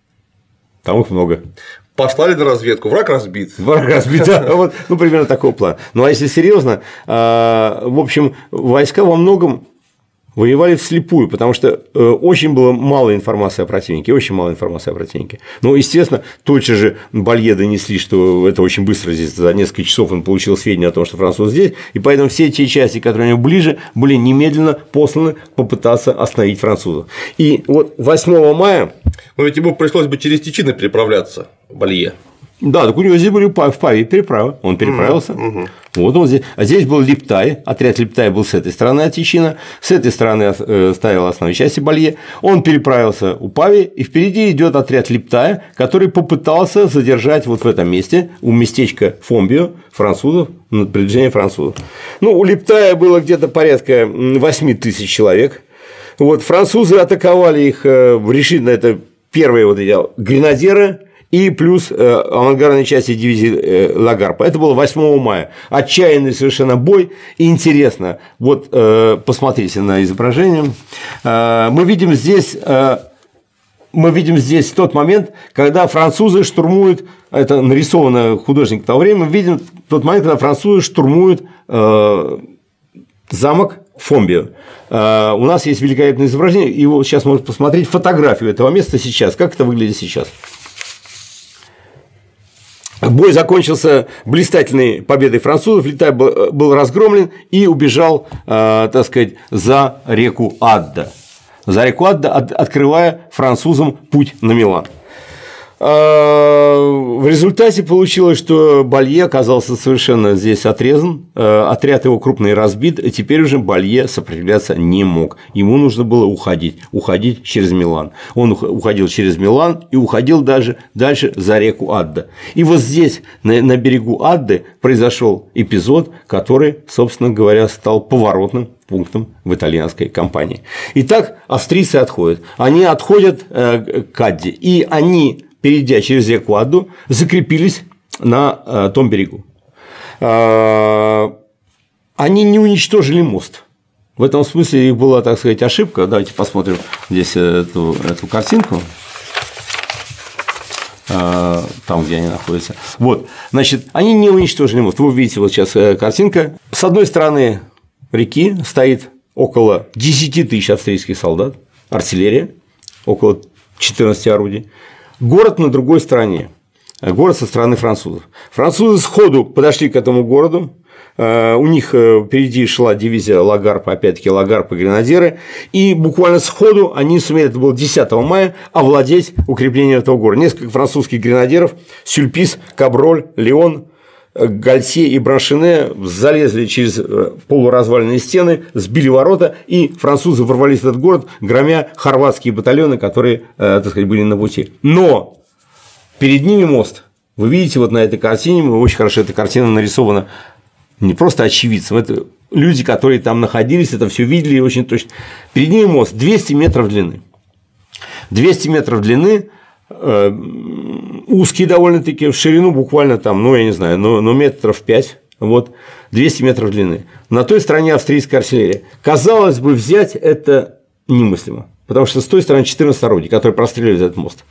Там их много. Послали на разведку, враг разбит. Враг разбит, да. Вот, ну, примерно такого плана. Ну, а если серьезно, в общем, войска во многом воевали вслепую, потому что очень было мало информации о противнике, очень мало информации о противнике. Но, естественно, тотчас же Балье донесли, что это очень быстро здесь, за несколько часов он получил сведения о том, что француз здесь, и поэтому все те части, которые у него ближе, были немедленно посланы попытаться остановить французов. И вот восьмого мая… Но ведь ему пришлось бы через Тичино переправляться, Балье. Да, так у него здесь были в Павии переправы, он переправился. Угу, угу. Вот он здесь. А здесь был Липтай, отряд Липтай был с этой стороны от Тичино, с этой стороны стояла основная часть Балье. Он переправился у Павии, и впереди идет отряд Липтая, который попытался задержать вот в этом месте, у местечка Фомбио, французов, на приближение французов. Ну, у Липтая было где-то порядка восемь тысяч человек. Вот, французы атаковали их решительно, это первые вот эти гренадеры. И плюс авангардной части дивизии Лагарпа. Это было восьмого мая. Отчаянный совершенно бой. И интересно, вот посмотрите на изображение. Мы видим здесь, мы видим здесь тот момент, когда французы штурмуют, это нарисовано художником того времени, мы видим тот момент, когда французы штурмуют замок Фомбио. У нас есть великолепное изображение, и вот сейчас можно посмотреть фотографию этого места сейчас. Как это выглядит сейчас? Бой закончился блистательной победой французов, Литай был, был разгромлен и убежал, э, так сказать, за реку Адда. За реку Адда, от, открывая французам путь на Милан. В результате получилось, что Балье оказался совершенно здесь отрезан, отряд его крупный разбит, и теперь уже Балье сопротивляться не мог. Ему нужно было уходить, уходить через Милан. Он уходил через Милан и уходил даже дальше за реку Адда. И вот здесь, на, на берегу Адды, произошел эпизод, который, собственно говоря, стал поворотным пунктом в итальянской кампании. Итак, австрийцы отходят. Они отходят к Адде, и они, перейдя через реку Адду, закрепились на том берегу. Они не уничтожили мост. В этом смысле их была, так сказать, ошибка. Давайте посмотрим здесь эту, эту картинку. Там, где они находятся. Вот, значит, они не уничтожили мост. Вы видите, вот сейчас картинка. С одной стороны реки стоит около десяти тысяч австрийских солдат, артиллерия, около четырнадцати орудий. Город на другой стороне, город со стороны французов. Французы сходу подошли к этому городу, у них впереди шла дивизия Лагарпа, опять-таки Лагарпа, гренадеры, и буквально сходу они сумели, это было десятого мая, овладеть укреплением этого города. Несколько французских гренадеров, Сюльпис, Каброль, Леон, Гальсье и Браншине залезли через полуразваленные стены, сбили ворота, и французы ворвались в этот город, громя хорватские батальоны, которые, так сказать, были на пути. Но перед ними мост. Вы видите вот на этой картине, очень хорошо эта картина нарисована не просто очевидцам, это люди, которые там находились, это все видели очень точно. Перед ними мост двести метров длины. двести метров длины. Узкий довольно-таки, в ширину буквально там, ну, я не знаю, но, но метров пять, вот, двести метров длины. На той стороне австрийская артиллерия. Казалось бы, взять это немыслимо, потому что с той стороны четырнадцать орудий, которые простреливают этот мост.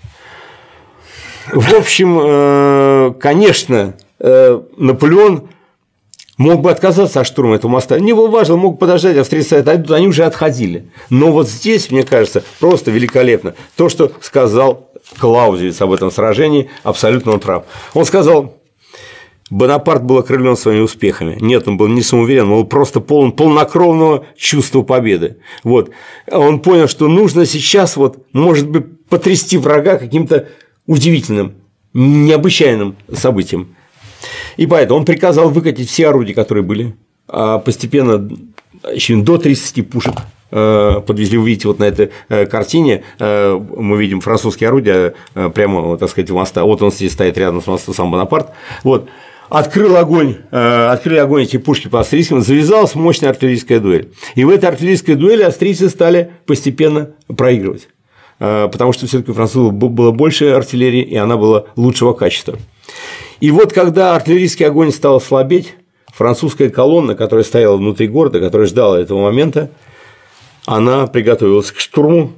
В общем, конечно, Наполеон Мог бы отказаться от штурма этого моста. Не было важно, мог подождать, австрийцы отойдут, они уже отходили. Но вот здесь, мне кажется, просто великолепно. То, что сказал Клаузевиц об этом сражении, абсолютно он прав. Он сказал: Бонапарт был окрылен своими успехами. Нет, он был не самоуверен, он был просто полон полнокровного чувства победы. Вот. Он понял, что нужно сейчас, вот, может быть, потрясти врага каким-то удивительным, необычайным событием. И поэтому он приказал выкатить все орудия, которые были, а постепенно еще до тридцати пушек подвезли. Вы видите, вот на этой картине мы видим французские орудия прямо, так сказать, у моста. Вот он здесь стоит рядом с мостом, сам Бонапарт. Вот. Открыл огонь, открыли огонь эти пушки по австрийским, завязалась мощная артиллерийская дуэль. И в этой артиллерийской дуэли австрийцы стали постепенно проигрывать, потому что все-таки у французов было больше артиллерии, и она была лучшего качества. И вот когда артиллерийский огонь стал слабеть, французская колонна, которая стояла внутри города, которая ждала этого момента, она приготовилась к штурму,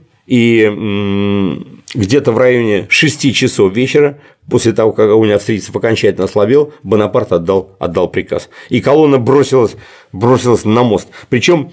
и где-то в районе шести часов вечера, после того, как огонь австрийцев окончательно ослабел, Бонапарт отдал, отдал приказ. И колонна бросилась, бросилась на мост. Причем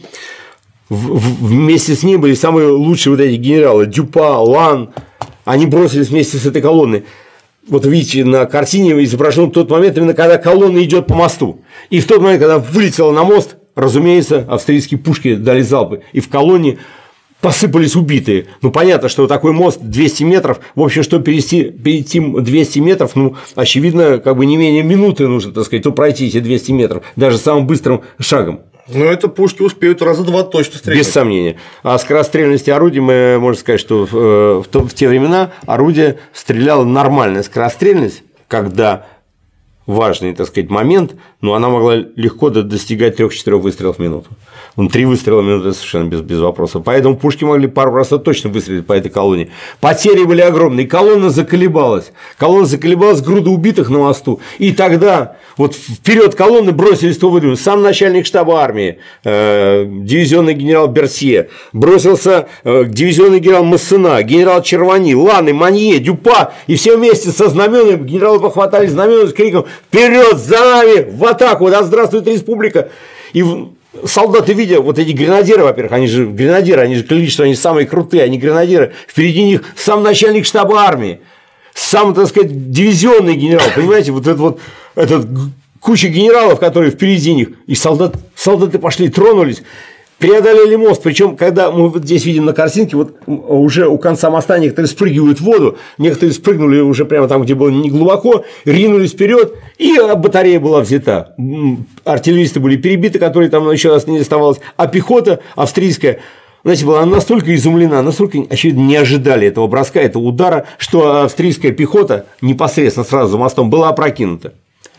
вместе с ним были самые лучшие вот эти генералы: Дюпа, Лан. Они бросились вместе с этой колонной. Вот видите, на картине изображен тот момент, именно когда колонна идет по мосту. И в тот момент, когда вылетела на мост, разумеется, австрийские пушки дали залпы, и в колонне посыпались убитые. Ну, понятно, что такой мост двести метров, в общем, чтобы перейти, перейти двести метров, ну, очевидно, как бы не менее минуты нужно, так сказать, то пройти эти двести метров, даже самым быстрым шагом. Ну, это пушки успеют раза два точно стрелять. Без сомнения. А скорострельности орудий, мы можем сказать, что в, в, в те времена орудие стреляло нормальная скорострельность, когда важный, так сказать, момент, но она могла легко достигать трёх-четырёх выстрелов в минуту. Ну, три выстрела в минуту совершенно без, без вопросов. Поэтому пушки могли пару раз точно выстрелить по этой колонне. Потери были огромные. Колонна заколебалась. Колонна заколебалась, груда убитых на мосту. И тогда вот вперед колонны бросились, кто выдвинули. Сам начальник штаба армии, э, дивизионный генерал Берсье, бросился э, дивизионный генерал Массена, генерал Червани, Ланы, Манье, Дюпа. И все вместе со знаменами генералы похватали знамена с криком: «Вперед, за нами, в атаку! Да здравствует республика!» И солдаты, видя вот эти гренадеры, во-первых, они же гренадеры, они же клялись, что они самые крутые, они гренадеры, впереди них сам начальник штаба армии, сам, так сказать, дивизионный генерал, понимаете, вот этот вот этот куча генералов, которые впереди них, и солдат, солдаты пошли, тронулись, преодолели мост. Причем, когда мы вот здесь видим на картинке, вот уже у конца моста некоторые спрыгивают в воду, некоторые спрыгнули уже прямо там, где было не глубоко, ринулись вперед, и батарея была взята. Артиллеристы были перебиты, которые там еще раз не оставалось, а пехота австрийская, знаете, была настолько изумлена, настолько, очевидно, не ожидали этого броска, этого удара, что австрийская пехота непосредственно сразу за мостом была опрокинута.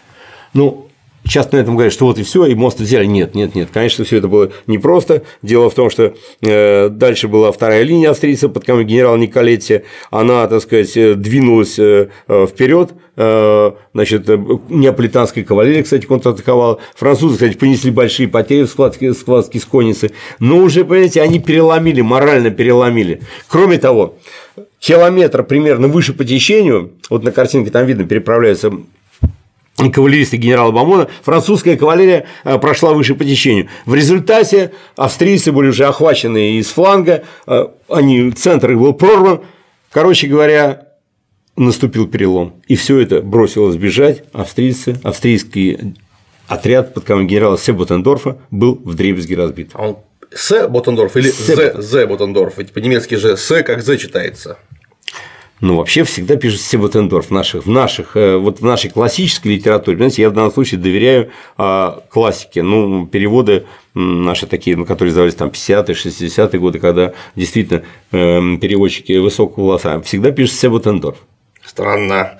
Ну, часто на этом говорят, что вот и все, и мост взяли. Нет, нет, нет, конечно, все это было непросто. Дело в том, что э, дальше была вторая линия австрийцев под командой генерала Николетти. Она, так сказать, двинулась э, вперед. Э, значит, неаполитанская кавалерия, кстати, контратаковала. Французы, кстати, понесли большие потери в схватке, схватке с конницей. Но уже, понимаете, они переломили, морально переломили. Кроме того, километр примерно выше по течению, вот на картинке там видно, переправляются кавалеристы генерала Бамона, французская кавалерия прошла выше по течению. В результате австрийцы были уже охвачены из фланга, они, центр их был прорван. Короче говоря, наступил перелом. И все это бросилось бежать. Австрийцы, австрийский отряд под командой генерала Се Боттендорфа был вдребезги разбит. А он Се Боттендорф или Зе, Зе Боттендорф? Ведь по-немецки же Се как Зе читается. Ну, вообще всегда пишет Се Боттендорф в наших, в наших, вот в нашей классической литературе. Знаете, я в данном случае доверяю а, классике. Ну, переводы наши такие, ну, которые издавались там пятидесятые, шестидесятые годы, когда действительно э, переводчики высокого класса, всегда пишут Се Боттендорф. Странно.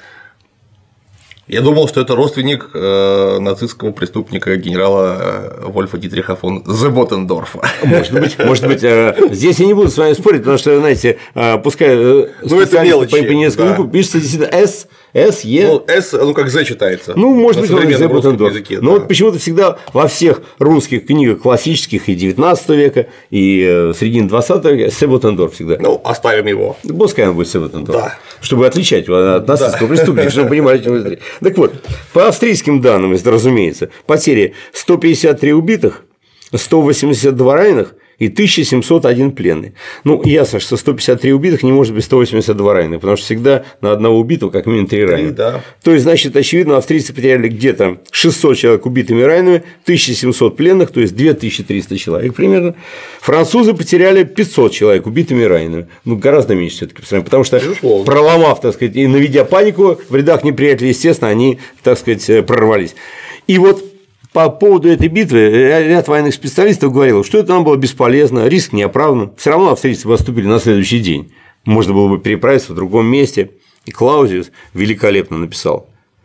Я думал, что это родственник э, нацистского преступника генерала э, Вольфа Дитриха фон Зе Боттендорфа. Может быть, может быть, э, здесь я не буду с вами спорить, потому что, знаете, э, пускай э, ну, это мелочи, по, по немецкому языку да. Пишется действительно С, С, Е. Ну, С, ну, как Зе читается. Ну, может быть, Зе Боттендорф. Языке, но да. вот почему-то всегда во всех русских книгах классических и девятнадцатого века, и середины двадцатого века Се Боттендорф всегда. Ну, оставим его. Пускай он будет Се Боттендорф. Да. Чтобы отличать его от нацистского да. преступника, чтобы вы понимали, чем вы. Так вот, по австрийским данным, если разумеется, потери сто пятьдесят три убитых, сто восемьдесят два раненых и тысяча семьсот один пленный. Ну, ясно, что сто пятьдесят три убитых не может быть сто восемьдесят два раненых, потому что всегда на одного убитого как минимум три раненых. Да. То есть, значит, очевидно, австрийцы потеряли где-то шестьсот человек убитыми и ранеными, тысяча семьсот пленных, то есть две тысячи триста человек примерно. Французы потеряли пятьсот человек убитыми и ранеными. Ну, гораздо меньше все-таки, потому что, безусловно, проломав, так сказать, и наведя панику в рядах неприятеля, естественно, они, так сказать, прорвались. И вот по поводу этой битвы ряд военных специалистов говорил, что это нам было бесполезно, риск не оправдан. Все равно австрийцы поступили на следующий день. Можно было бы переправиться в другом месте. И Клаузиус великолепно написал: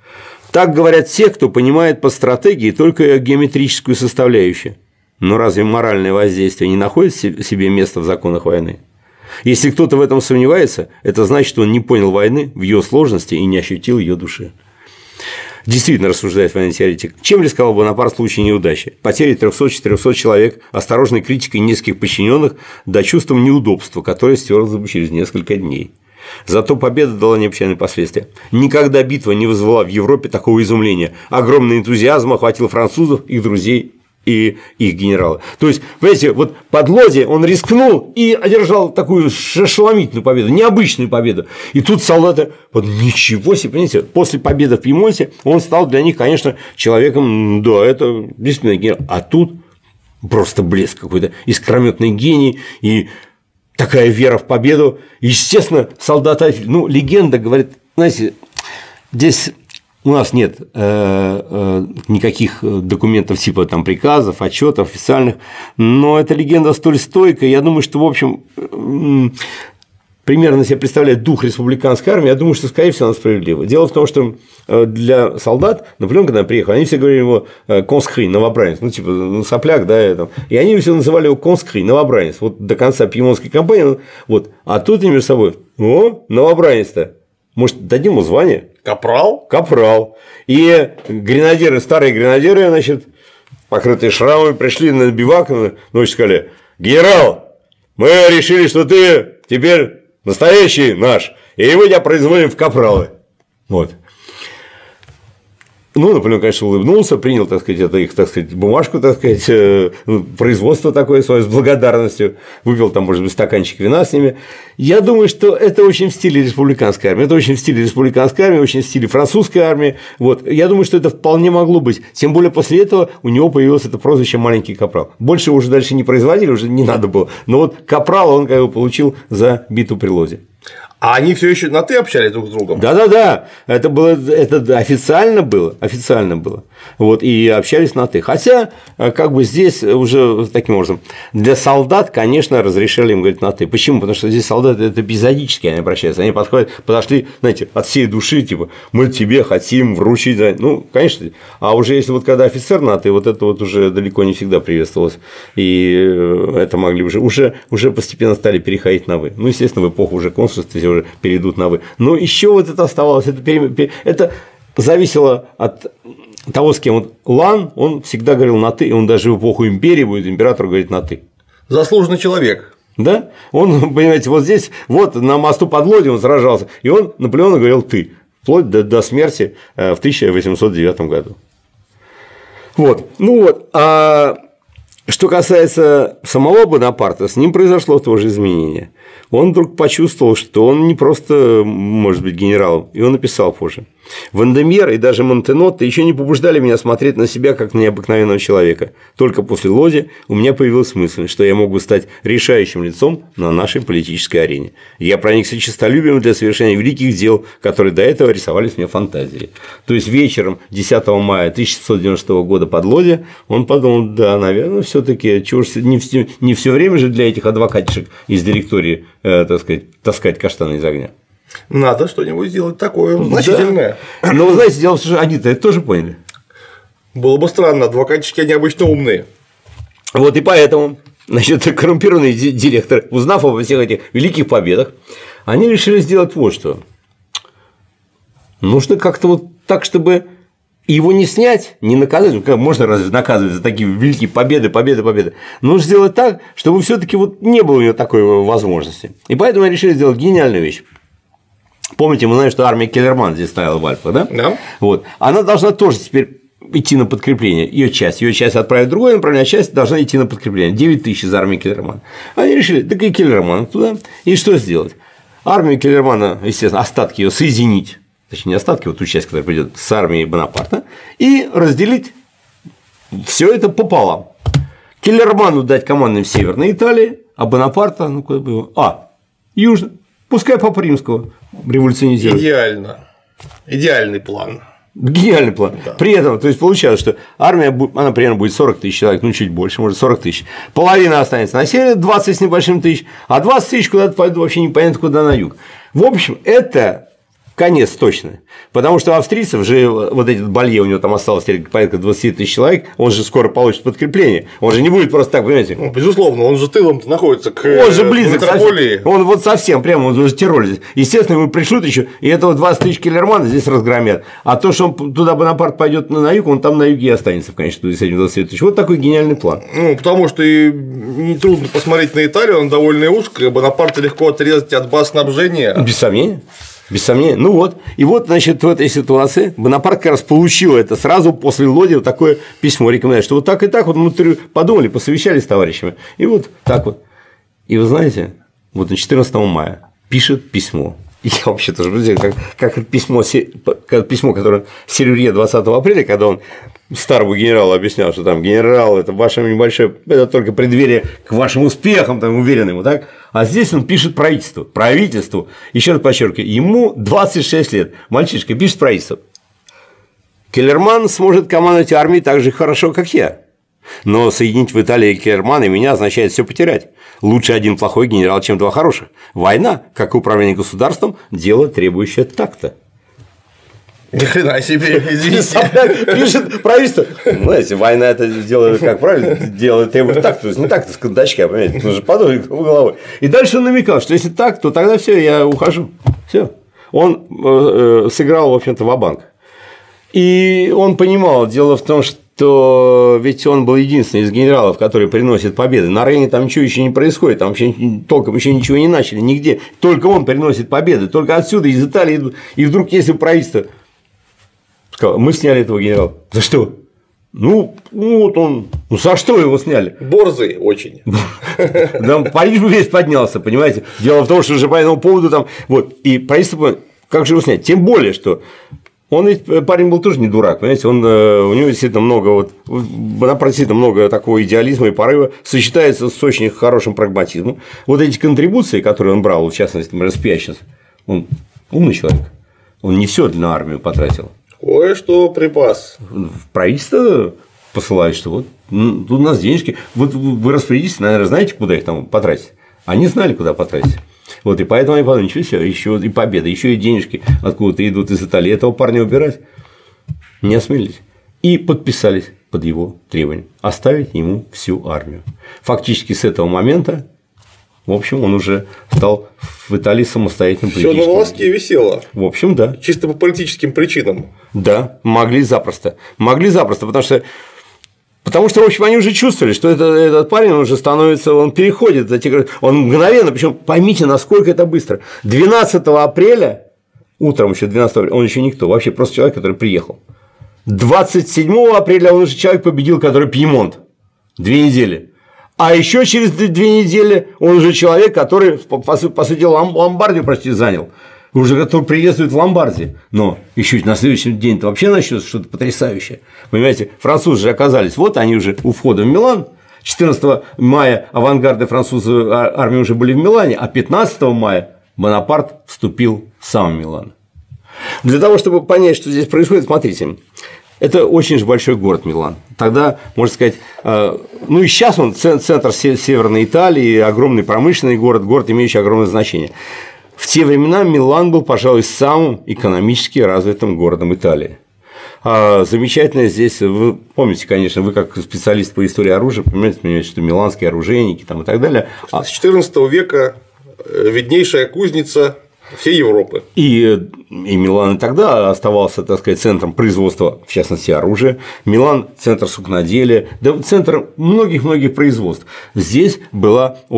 так говорят те, кто понимает по стратегии только геометрическую составляющую. Но разве моральное воздействие не находит себе места в законах войны? Если кто-то в этом сомневается, это значит, что он не понял войны в ее сложности и не ощутил ее души. Действительно, рассуждает военный теоретик, чем рисковал Бонапарт в случае неудачи? Потери трёхсот-четырёхсот человек, осторожной критикой нескольких подчиненных до чувства неудобства, которое стерлось бы через несколько дней. Зато победа дала необычайные последствия. Никогда битва не вызвала в Европе такого изумления. Огромный энтузиазм охватил французов, их друзей и их генерала. То есть, понимаете, вот Подлоди он рискнул и одержал такую ошеломительную победу, необычную победу. И тут солдаты, вот ничего себе, понимаете, после победы в Пьемонте он стал для них, конечно, человеком, да, это действительно генерал. А тут просто блеск какой-то, искрометный гений и такая вера в победу. Естественно, солдаты, ну, легенда говорит, знаете, здесь у нас нет э, э, никаких документов типа там приказов, отчетов официальных, но эта легенда столь стойкая, я думаю, что, в общем, э, примерно себе представляет дух республиканской армии, я думаю, что, скорее всего, она справедлива. Дело в том, что для солдат, Наполеон, когда приехал, они все говорили его конскри, новобранец, ну, типа, ну, сопляк, да, там, и они все называли его конскри, новобранец, вот до конца пьемонтской кампании, вот, а тут они между собой, о, новобранец-то, может, дадим ему звание? Капрал? Капрал. И гренадеры, старые гренадеры, значит, покрытые шрамами, пришли на бивак, ночью сказали: генерал, мы решили, что ты теперь настоящий наш, и мы тебя производим в капралы. Вот. Ну, Наполеон, конечно, улыбнулся, принял, так сказать, это их, так сказать, бумажку, так сказать, производство такое свое с благодарностью, выпил там, может быть, стаканчик вина с ними. Я думаю, что это очень в стиле республиканской армии, это очень в стиле республиканской армии, очень в стиле французской армии. Вот. Я думаю, что это вполне могло быть. Тем более после этого у него появилось это прозвище «маленький капрал». Больше уже дальше не производили, уже не надо было. Но вот капрала он как бы получил за битву при Лозе. А они все еще на «ты» общались друг с другом? Да-да-да, это было, это официально было, официально было, вот, и общались на «ты». Хотя, как бы здесь уже таким образом, для солдат, конечно, разрешили им говорить на «ты». Почему? Потому что здесь солдаты это эпизодически они обращаются, они подходят, подошли, знаете, от всей души, типа, мы тебе хотим вручить, ну, конечно, а уже если вот когда офицер на «ты», вот это вот уже далеко не всегда приветствовалось, и это могли уже, уже, уже постепенно стали переходить на «вы». Ну, естественно, в эпоху уже консульства уже перейдут на «вы». Но еще вот это оставалось, это, пере... это зависело от того, с кем вот Лан, он всегда говорил на «ты», и он даже в эпоху империи будет император говорить на «ты». Заслуженный человек. Да, он, понимаете, вот здесь, вот на мосту Подлоди он сражался, и он Наполеону говорил «ты», вплоть до, до смерти в тысяча восемьсот девятом году. Вот, ну вот, а что касается самого Бонапарта, с ним произошло тоже изменение. Он вдруг почувствовал, что он не просто может быть генералом, и он написал позже: Вандемьер и даже Монтенотто еще не побуждали меня смотреть на себя как на необыкновенного человека. Только после Лози у меня появилась мысль, что я мог бы стать решающим лицом на нашей политической арене. Я проникся честолюбием для совершения великих дел, которые до этого рисовались мне фантазией. То есть вечером десятого мая тысяча семьсот девяносто шестого года под Лози он подумал: да, наверное, все-таки не все, не все время же для этих адвокатишек из директории, э, так сказать, таскать каштаны из огня. Надо что-нибудь сделать такое значительное. Да. Но вы знаете, дело в том, что они-то это тоже поняли. Было бы странно, адвокатчики они обычно умные. Вот и поэтому, значит, коррумпированные директоры, узнав обо всех этих великих победах, они решили сделать вот что. Нужно как-то вот так, чтобы его не снять, не наказать, ну, как можно разве наказывать за такие великие победы, победы, победы. Нужно сделать так, чтобы все-таки вот не было у него такой возможности. И поэтому они решили сделать гениальную вещь. Помните, мы знаем, что армия Келлермана здесь стояла в Альпах, да? Да. Вот. Она должна тоже теперь идти на подкрепление. Ее часть. Ее часть отправить в другое направление, а часть должна идти на подкрепление. девять тысяч из армии Келлермана. Они решили, так и Келлермана туда. И что сделать? Армию Келлермана, естественно, остатки ее соединить, точнее, не остатки, вот ту часть, которая придет с армией Бонапарта, и разделить все это пополам. Келлерману дать командным в Северной Италии, а Бонапарта, ну куда бы его, а, Южно. Пускай Папу Римского революционизирует. Идеально. Идеальный план. Гениальный план. Да. При этом, то есть получалось, что армия, она примерно будет сорок тысяч человек, ну чуть больше, может сорок тысяч. Половина останется на севере, двадцать с небольшим тысяч, а двадцать тысяч куда-то пойдут вообще непонятно куда на юг. В общем, это конец точно. Потому что у австрийцев же вот этот Балье, у него там осталось порядка двадцать тысяч человек, он же скоро получит подкрепление. Он же не будет просто так, понимаете? Ну, безусловно, он же тылом-то находится к он же близок, метрополии. Он вот совсем прямо, он уже Тироль здесь. Естественно, ему пришлют еще, и этого двадцать тысяч Келлермана здесь разгромят. А то, что он туда Бонапарт пойдет на юг, он там на юге и останется, конечно, с этим двадцать тысяч. Вот такой гениальный план. Ну, потому что и нетрудно посмотреть на Италию, она довольно узкая, Бонапарта легко отрезать от баз снабжения. Без сомнения. Без сомнения. Ну вот. И вот, значит, в этой ситуации Бонапарт как раз получил это сразу после Лодья такое письмо рекомендует, что вот так и так вот мы подумали, посовещались с товарищами. И вот так вот. И вы знаете, вот на четырнадцатого мая пишет письмо. Я вообще тоже, как, как это письмо, как письмо, которое Серюрье двадцатого апреля, когда он старому генералу объяснял, что там генерал, это ваше небольшое, это только преддверие к вашим успехам, там, уверен ему, так? А здесь он пишет правительству, правительству, еще раз подчеркиваю, ему двадцать шесть лет, мальчишка, пишет правительству. Келлерман сможет командовать армией так же хорошо, как я. Но соединить в Италии Келлермана и меня означает все потерять. Лучше один плохой генерал, чем два хороших. Война, как и управление государством, дело, требующее такта. Ни хрена себе, извините. Пишет правительство. Знаете, война это дело, как правильно, дело требует такта. То есть не так-то с кондачка, понимаете, нужно подумать головой. И дальше он намекал, что если так, то тогда все, я ухожу. Все. Он э, сыграл, в общем-то, ва-банк. И он понимал, дело в том, что то ведь он был единственный из генералов, который приносит победы. На Рейне там ничего еще не происходит, там вообще толком еще ничего не начали, нигде. Только он приносит победы, только отсюда, из Италии идут. И вдруг, если правительство сказало, мы сняли этого генерала. За что? Ну, ну вот он. Ну, за что его сняли? Борзый очень. Там Париж бы весь поднялся, понимаете? Дело в том, что уже по этому поводу там. Вот. И правительство, как же его снять? Тем более, что. Он ведь парень был тоже не дурак, понимаете, он, у него действительно много, вот, Бонапарт действительно много такого идеализма и порыва сочетается с очень хорошим прагматизмом. Вот эти контрибуции, которые он брал, в частности, например, с пьящиц, он умный человек, он не все на армию потратил. Кое-что припас. В правительство посылает, что вот тут у нас денежки, вот вы распорядитесь, наверное, знаете, куда их там потратить? Они знали, куда потратить. Вот, и поэтому они подумали, ничего себе, еще и победа, еще и денежки откуда-то идут из Италии. Этого парня убирать не осмелились. И подписались под его требования оставить ему всю армию. Фактически с этого момента, в общем, он уже стал в Италии самостоятельным политическим. Все на волоске висело. В общем, да. Чисто по политическим причинам. Да, могли запросто. Могли запросто, потому что. Потому что, в общем, они уже чувствовали, что это, этот парень уже становится, он переходит, он мгновенно, причем поймите, насколько это быстро. двенадцатого апреля, утром еще двенадцатого апреля, он еще никто, вообще просто человек, который приехал. двадцать седьмого апреля он уже человек победил, который Пьемонт, две недели. А еще через две недели он уже человек, который, по, по сути дела, Ломбардию почти занял. Уже который приветствует в Ломбардии, но еще на следующий день это вообще начнется что-то потрясающее. Понимаете, французы же оказались, вот они уже у входа в Милан, четырнадцатого мая авангарды французов армии уже были в Милане, а пятнадцатого мая Бонапарт вступил сам в Милан. Для того, чтобы понять, что здесь происходит, смотрите, это очень же большой город Милан. Тогда, можно сказать, ну и сейчас он центр Северной Италии, огромный промышленный город, город, имеющий огромное значение. В те времена Милан был, пожалуй, самым экономически развитым городом Италии. А замечательно здесь, вы помните, конечно, вы как специалист по истории оружия, понимаете, что миланские оружейники там и так далее. С четырнадцатого века виднейшая кузница всей Европы. И, и Милан и тогда оставался, так сказать, центром производства, в частности, оружия. Милан – центр сукноделия, да, центр многих-многих производств. Здесь была очень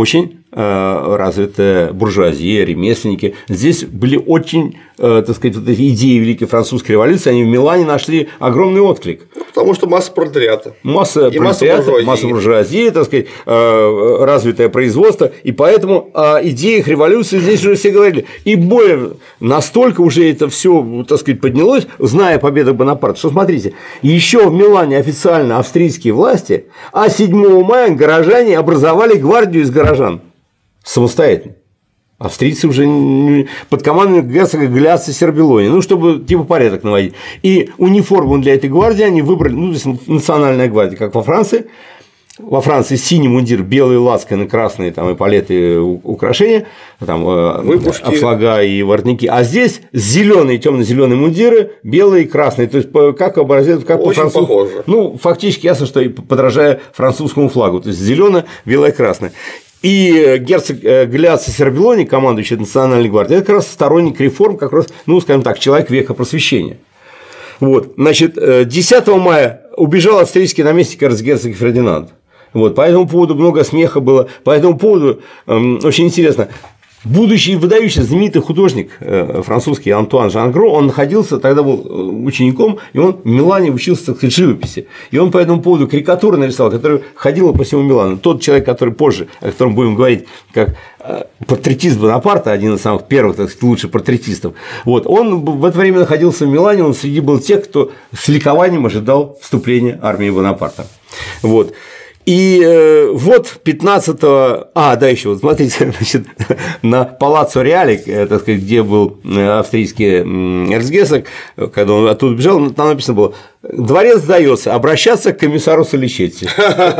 развитая буржуазия, ремесленники. Здесь были очень, так сказать, вот эти идеи Великой Французской революции, они в Милане нашли огромный отклик. Потому что масса пролетариата. Масса и пролетариата, масса буржуазии. масса буржуазии, так сказать, развитое производство, и поэтому о идеях революции здесь уже все говорили. И более, настолько уже это все, так сказать, поднялось, зная победу Бонапарта, что смотрите, еще в Милане официально австрийские власти, а седьмого мая горожане образовали гвардию из горожан. Самостоятельно. Австрийцы уже под командой герцога Гляца Сербелони, ну, чтобы типа порядок наводить. И униформу для этой гвардии они выбрали, ну, то есть национальная гвардия, как во Франции. Во Франции синий мундир, белые лацканы, красные там эполеты, украшения, там выпушки, обшлага и воротники. А здесь зеленые, темно-зеленые мундиры, белые и красные. То есть как образец, как очень по французски. Ну, фактически ясно, что подражая французскому флагу. То есть зеленое, белое, красное. И герцог Гляца Сербелони, командующий Национальной гвардией, это как раз сторонник реформ, как раз, ну, скажем так, человек века просвещения. Вот, значит, десятого мая убежал австрийский наместник эрцгерцог Фердинанд. Вот, по этому поводу много смеха было, по этому поводу э, очень интересно. Будущий выдающий знаменитый художник э, французский Антуан Жангро, он находился, тогда был учеником, и он в Милане учился, так сказать, живописи. И он по этому поводу карикатуры нарисовал, которая ходила по всему Милану. Тот человек, который позже, о котором будем говорить, как э, портретист Бонапарта, один из самых первых, так сказать, лучших портретистов, вот, он в это время находился в Милане, он среди был тех, кто с ликованием ожидал вступления армии Бонапарта. Вот. И э, вот пятнадцатого, а, да, еще вот смотрите, значит, на Палаццо Реале, так сказать, где был австрийский эрцгерцог, когда он оттуда бежал, там написано было: дворец сдается, обращаться к комиссару Соличетти.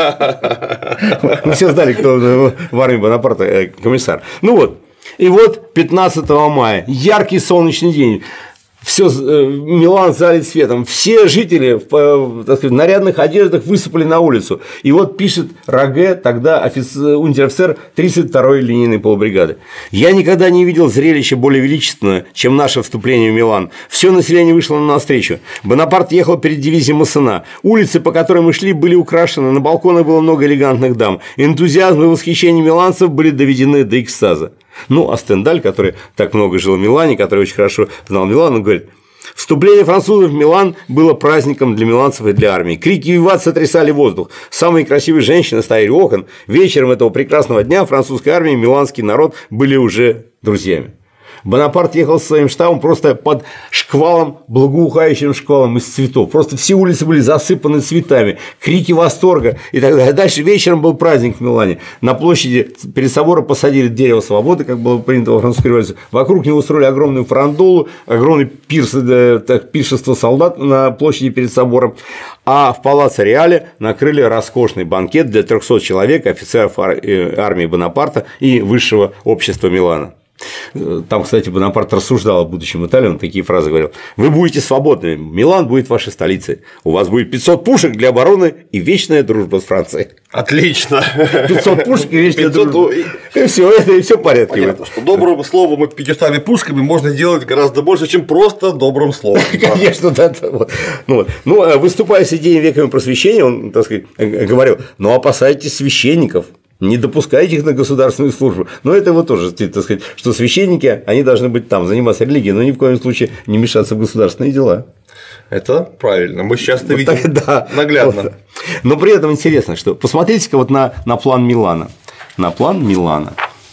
Мы все знали, кто в армии Бонапарта комиссар. Ну вот, и вот пятнадцатого мая, яркий солнечный день. Все, Милан залит светом, все жители в, так сказать, нарядных одеждах высыпали на улицу. И вот пишет Роге, тогда офицер, унтер-офицер тридцать второй линейной полубригады: «Я никогда не видел зрелища более величественное, чем наше вступление в Милан. Все население вышло нам навстречу. Бонапарт ехал перед дивизией Массена. Улицы, по которым мы шли, были украшены, на балконах было много элегантных дам. Энтузиазм и восхищение миланцев были доведены до экстаза». Ну, а Стендаль, который так много жил в Милане, который очень хорошо знал Милан, он говорит: вступление французов в Милан было праздником для миланцев и для армии. Крики «Виват» сотрясали воздух. Самые красивые женщины стояли у окон. Вечером этого прекрасного дня французской армии и миланский народ были уже друзьями. Бонапарт ехал со своим штабом просто под шквалом, благоухающим шквалом из цветов. Просто все улицы были засыпаны цветами, крики восторга и так далее. Дальше вечером был праздник в Милане. На площади перед собором посадили дерево свободы, как было принято во французской революции. Вокруг него устроили огромную фарандолу, огромный пирс, так, пиршество солдат на площади перед собором. А в Палаццо Реале накрыли роскошный банкет для трёхсот человек, офицеров армии Бонапарта и высшего общества Милана. Там, кстати, Бонапарт рассуждал о будущем Италии, он такие фразы говорил: вы будете свободными, Милан будет вашей столицей, у вас будет пятьсот пушек для обороны и вечная дружба с Францией. Отлично. пятьсот пушек и вечная дружба. И все, это и все в порядке. Понятно, что добрым словом и пятьюстами пушками можно делать гораздо больше, чем просто добрым словом. Конечно, да. Вот. Ну, вот. Ну, выступая с идеей веками просвещения, он, так сказать, говорил: ну, опасайтесь священников. Не допускайте их на государственную службу. Но это вот тоже, так сказать, что священники, они должны быть там, заниматься религией, но ни в коем случае не мешаться в государственные дела. Это правильно. Мы сейчас это вот видим так, да, наглядно. Вот. Но при этом интересно, что посмотрите-ка вот на, на план Милана. На план Милана.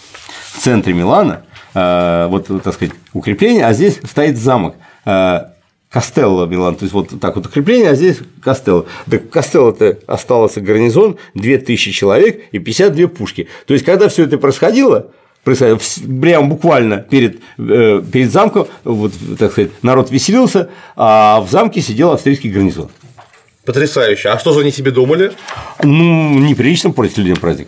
В центре Милана э, вот, так сказать, укрепление, а здесь стоит замок. Э, Кастелло Милан, то есть вот так вот укрепление, а здесь Кастелло. Так Кастелло-то остался гарнизон, две тысячи человек и пятьдесят две пушки. То есть, когда все это происходило, происходило прямо буквально перед, э, перед замком, вот, так сказать, народ веселился, а в замке сидел австрийский гарнизон. Потрясающе. А что же они себе думали? Ну, неприлично портить людям праздник.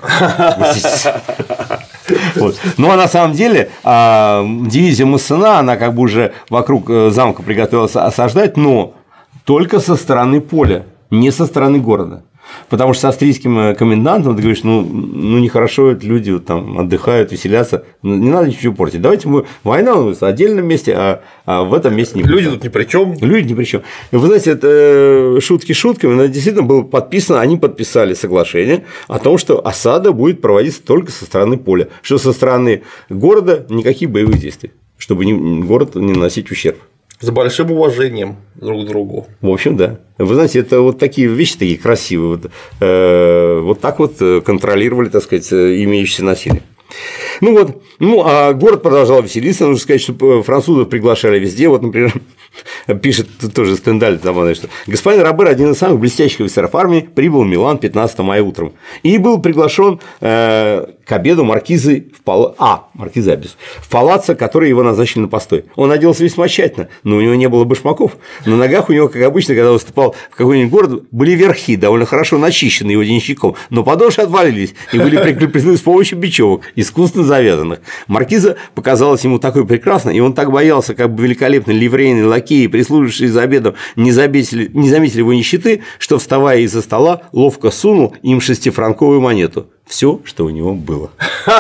Вот. Ну, а на самом деле дивизия Массена, она как бы уже вокруг замка приготовилась осаждать, но только со стороны поля, не со стороны города. Потому что с австрийским комендантом ты говоришь, ну, ну нехорошо, это люди вот там отдыхают, веселятся, не надо ничего портить. Давайте мы война в отдельном месте, а, а в этом месте не будет. Люди тут ни при чем. Люди ни при чем. Вы знаете, это шутки шутками, но действительно было подписано, они подписали соглашение о том, что осада будет проводиться только со стороны поля, что со стороны города никаких боевых действий, чтобы город не наносить ущерб. С большим уважением друг к другу. В общем, да. Вы знаете, это вот такие вещи такие красивые. Вот, э, вот так вот контролировали, так сказать, имеющееся насилие. Ну вот, ну а город продолжал веселиться, нужно сказать, что французов приглашали везде, вот, например, пишет тоже Стендаль, там, что господин Робер, один из самых блестящих офицеров армии, прибыл в Милан пятнадцатого мая утром и был приглашен э, к обеду маркизы в пала... а, маркизы Абис, в палаццо, который его назначили на постой. Он оделся весьма тщательно, но у него не было башмаков. На ногах у него, как обычно, когда выступал в какой-нибудь город, были верхи, довольно хорошо начищены его денщиком, но подошвы отвалились и были прикреплены с помощью бечевок, искусственно завязанных. Маркиза показалась ему такой прекрасной, и он так боялся, как бы великолепный ливрейный лакеи, прислужившие за обедом, не заметили, не заметили его нищеты, что, вставая из-за стола, ловко сунул им шестифранковую монету. Все, что у него было.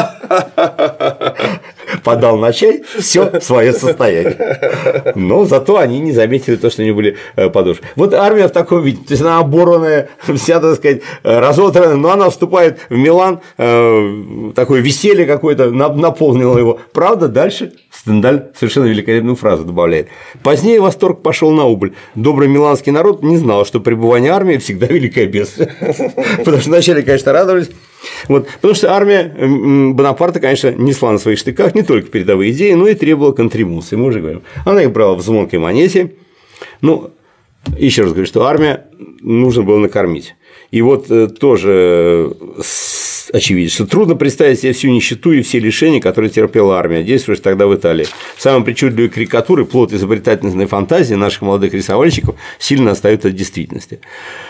Подал на чай все свое состояние. Но зато они не заметили то, что у них были подошвы. Вот армия в таком виде, то есть она оборванная, вся, так сказать, разотранная, но она вступает в Милан, такое веселье какое-то наполнило его. Правда, дальше Стендаль совершенно великолепную фразу добавляет. Позднее восторг пошел на убыль. Добрый миланский народ не знал, что пребывание армии всегда великое бедствие. Потому что вначале, конечно, радовались. Вот, потому что армия Бонапарта, конечно, несла на своих штыках не только передовые идеи, но и требовала контрибуции, мы уже говорим. Она их брала в звонкой монете. Ну, еще раз говорю, что армия нужно было накормить. И вот тоже очевидно, что трудно представить себе всю нищету и все лишения, которые терпела армия, действующая тогда в Италии. Самые причудливые карикатуры, плод изобретательной фантазии наших молодых рисовальщиков сильно отстают от действительности.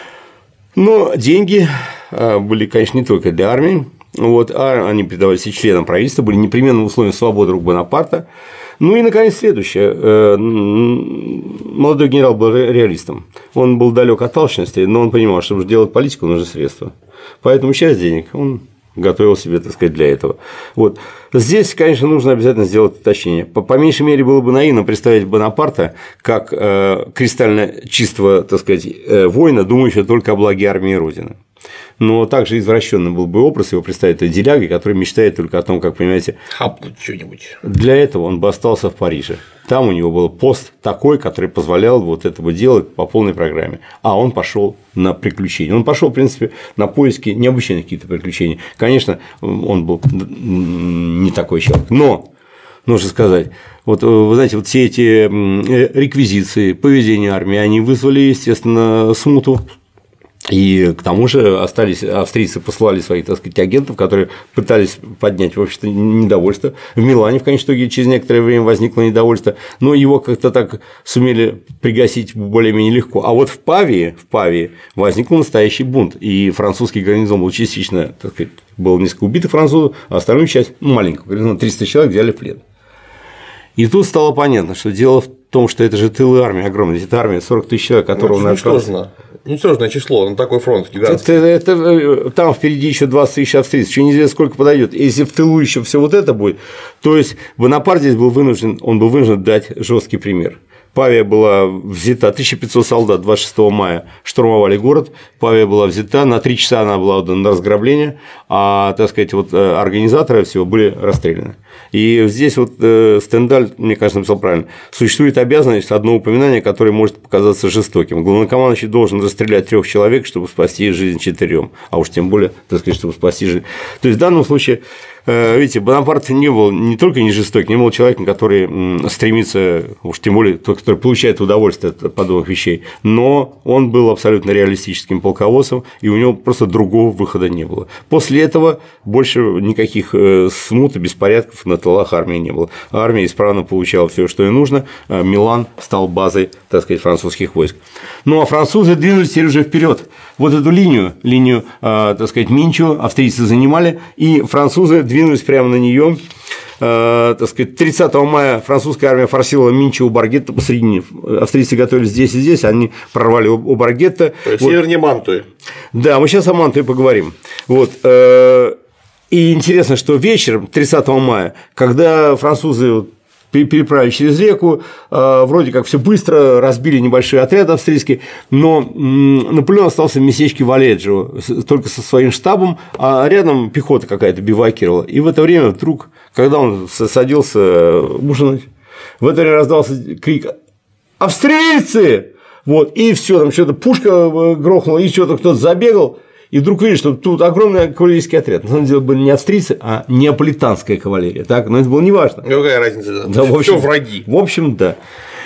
Но деньги были, конечно, не только для армии, вот, а они передавались и членам правительства, были непременным условием свободы рук Бонапарта. Ну и, наконец, следующее. Молодой генерал был реалистом. Он был далек от алчности, но он понимал, что чтобы делать политику, нужны средства. Поэтому часть денег он готовил себе, так сказать, для этого. Вот. Здесь, конечно, нужно обязательно сделать уточнение. По, по меньшей мере, было бы наивно представить Бонапарта как э, кристально чистого, так сказать, э, воина, думающего только о благе армии и Родины. Но также извращенный был бы образ его представить делягой, который мечтает только о том, как, понимаете, хапнуть что-нибудь. Для этого он бы остался в Париже. Там у него был пост такой, который позволял вот этого делать по полной программе. А он пошел на приключения. Он пошел, в принципе, на поиски необычайных каких-то приключений. Конечно, он был не такой человек. Но нужно сказать, вот вы знаете, вот все эти реквизиции, поведение армии, они вызвали, естественно, смуту. И к тому же остались, австрийцы послали своих, так сказать, агентов, которые пытались поднять, в общем-то, недовольство. В Милане, в конечном итоге, через некоторое время возникло недовольство, но его как-то так сумели пригасить более-менее легко. А вот в Павии, в Павии возник настоящий бунт, и французский гарнизон был частично, так сказать, было несколько убитых французов, а остальную часть, ну, маленькую гарнизон, триста человек взяли в плен. И тут стало понятно, что дело в том, что это же тылы армии огромные, это армия сорок тысяч человек, которого ну, ничтожно. Ничтожное число на такой фронт гигантский. Это, это, там впереди еще двадцать тысяч австрийцев, еще неизвестно сколько подойдет. Если в тылу еще все вот это будет, то есть Бонапарт здесь был вынужден, он был вынужден дать жесткий пример. Павия была взята, тысяча пятьсот солдат двадцать шестого мая штурмовали город, Павия была взята, на три часа она была отдана на разграбление, а, так сказать, вот организаторы всего были расстреляны. И здесь вот Стендаль, мне кажется, написал правильно, существует обязанность одно упоминание, которое может показаться жестоким. Главнокомандующий должен расстрелять трех человек, чтобы спасти жизнь четырем, а уж тем более, так сказать, чтобы спасти жизнь. То есть в данном случае, видите, Бонапарт не был не только не жестоким, не был человеком, который стремится, уж тем более тот, который получает удовольствие от подобных вещей, но он был абсолютно реалистическим полководцем, и у него просто другого выхода не было. После этого больше никаких смут и беспорядков на тылах армии не было. Армия исправно получала все, что ей нужно. Милан стал базой, так сказать, французских войск. Ну а французы двинулись теперь уже вперед. Вот эту линию, линию, так сказать, Минчо австрийцы занимали, и французы двинулись прямо на нее. так сказать, тридцатого мая французская армия форсировала Минча у Баргетта посредине. Австрийцы готовились здесь и здесь, они прорвали у Баргетта. Вот. Севернее Мантуи. Да, мы сейчас о Мантуе поговорим. Вот. И интересно, что вечером тридцатого мая, когда французы переправили через реку, вроде как все быстро, разбили небольшой отряд австрийский, но Наполеон остался в местечке Валеджио только со своим штабом, а рядом пехота какая-то бивакировала. И в это время вдруг, когда он садился ужинать, в это время раздался крик «Австрийцы!» Вот, и все, там что-то пушка грохнула, и что-то кто-то забегал. И вдруг видишь, что тут огромный кавалерийский отряд. На самом деле были не австрийцы, а неаполитанская кавалерия. Так? Но это было неважно. Какая разница? Да, да, в общем, все враги. В общем, да.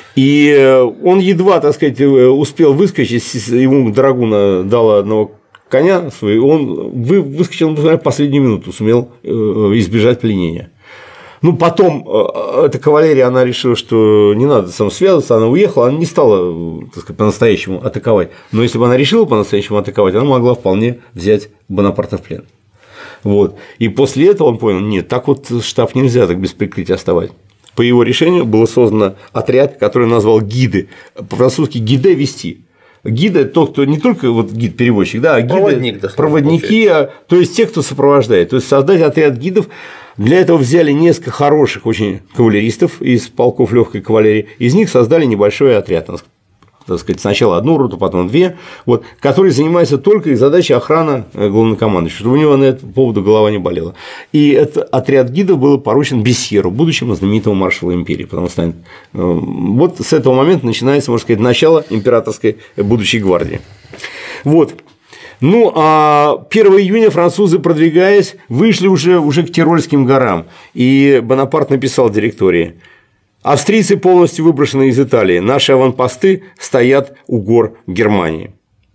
И он едва, так сказать, успел выскочить, ему Драгуна дала одного коня своего, он выскочил в последнюю минуту, сумел избежать пленения. Ну, потом эта кавалерия, она решила, что не надо сам связываться, она уехала, она не стала, так сказать, по-настоящему атаковать. Но если бы она решила по-настоящему атаковать, она могла вполне взять Бонапарта в плен. Вот. И после этого он понял, нет, так вот штаб нельзя так без прикрытия оставать. По его решению был создан отряд, который назвал гиды, по-французски гиде вести. Гид – это тот, кто не только вот гид-переводчик, да, а гиды, Проводник, да, проводники, а, то есть те, кто сопровождает. То есть создать отряд гидов. Для этого взяли несколько хороших очень кавалеристов из полков легкой кавалерии, из них создали небольшой отряд, так сказать, сначала одну роту, потом две, вот, которые занимаются только задачей охраны главнокомандующего, чтобы у него на этот поводу голова не болела. И этот отряд гидов был поручен Бессьеру, будущему знаменитому маршалу империи, потому что вот с этого момента начинается, можно сказать, начало императорской будущей гвардии. Вот. Ну, а первого июня французы, продвигаясь, вышли уже, уже к Тирольским горам, и Бонапарт написал директории: «Австрийцы полностью выброшены из Италии, наши аванпосты стоят у гор Германии».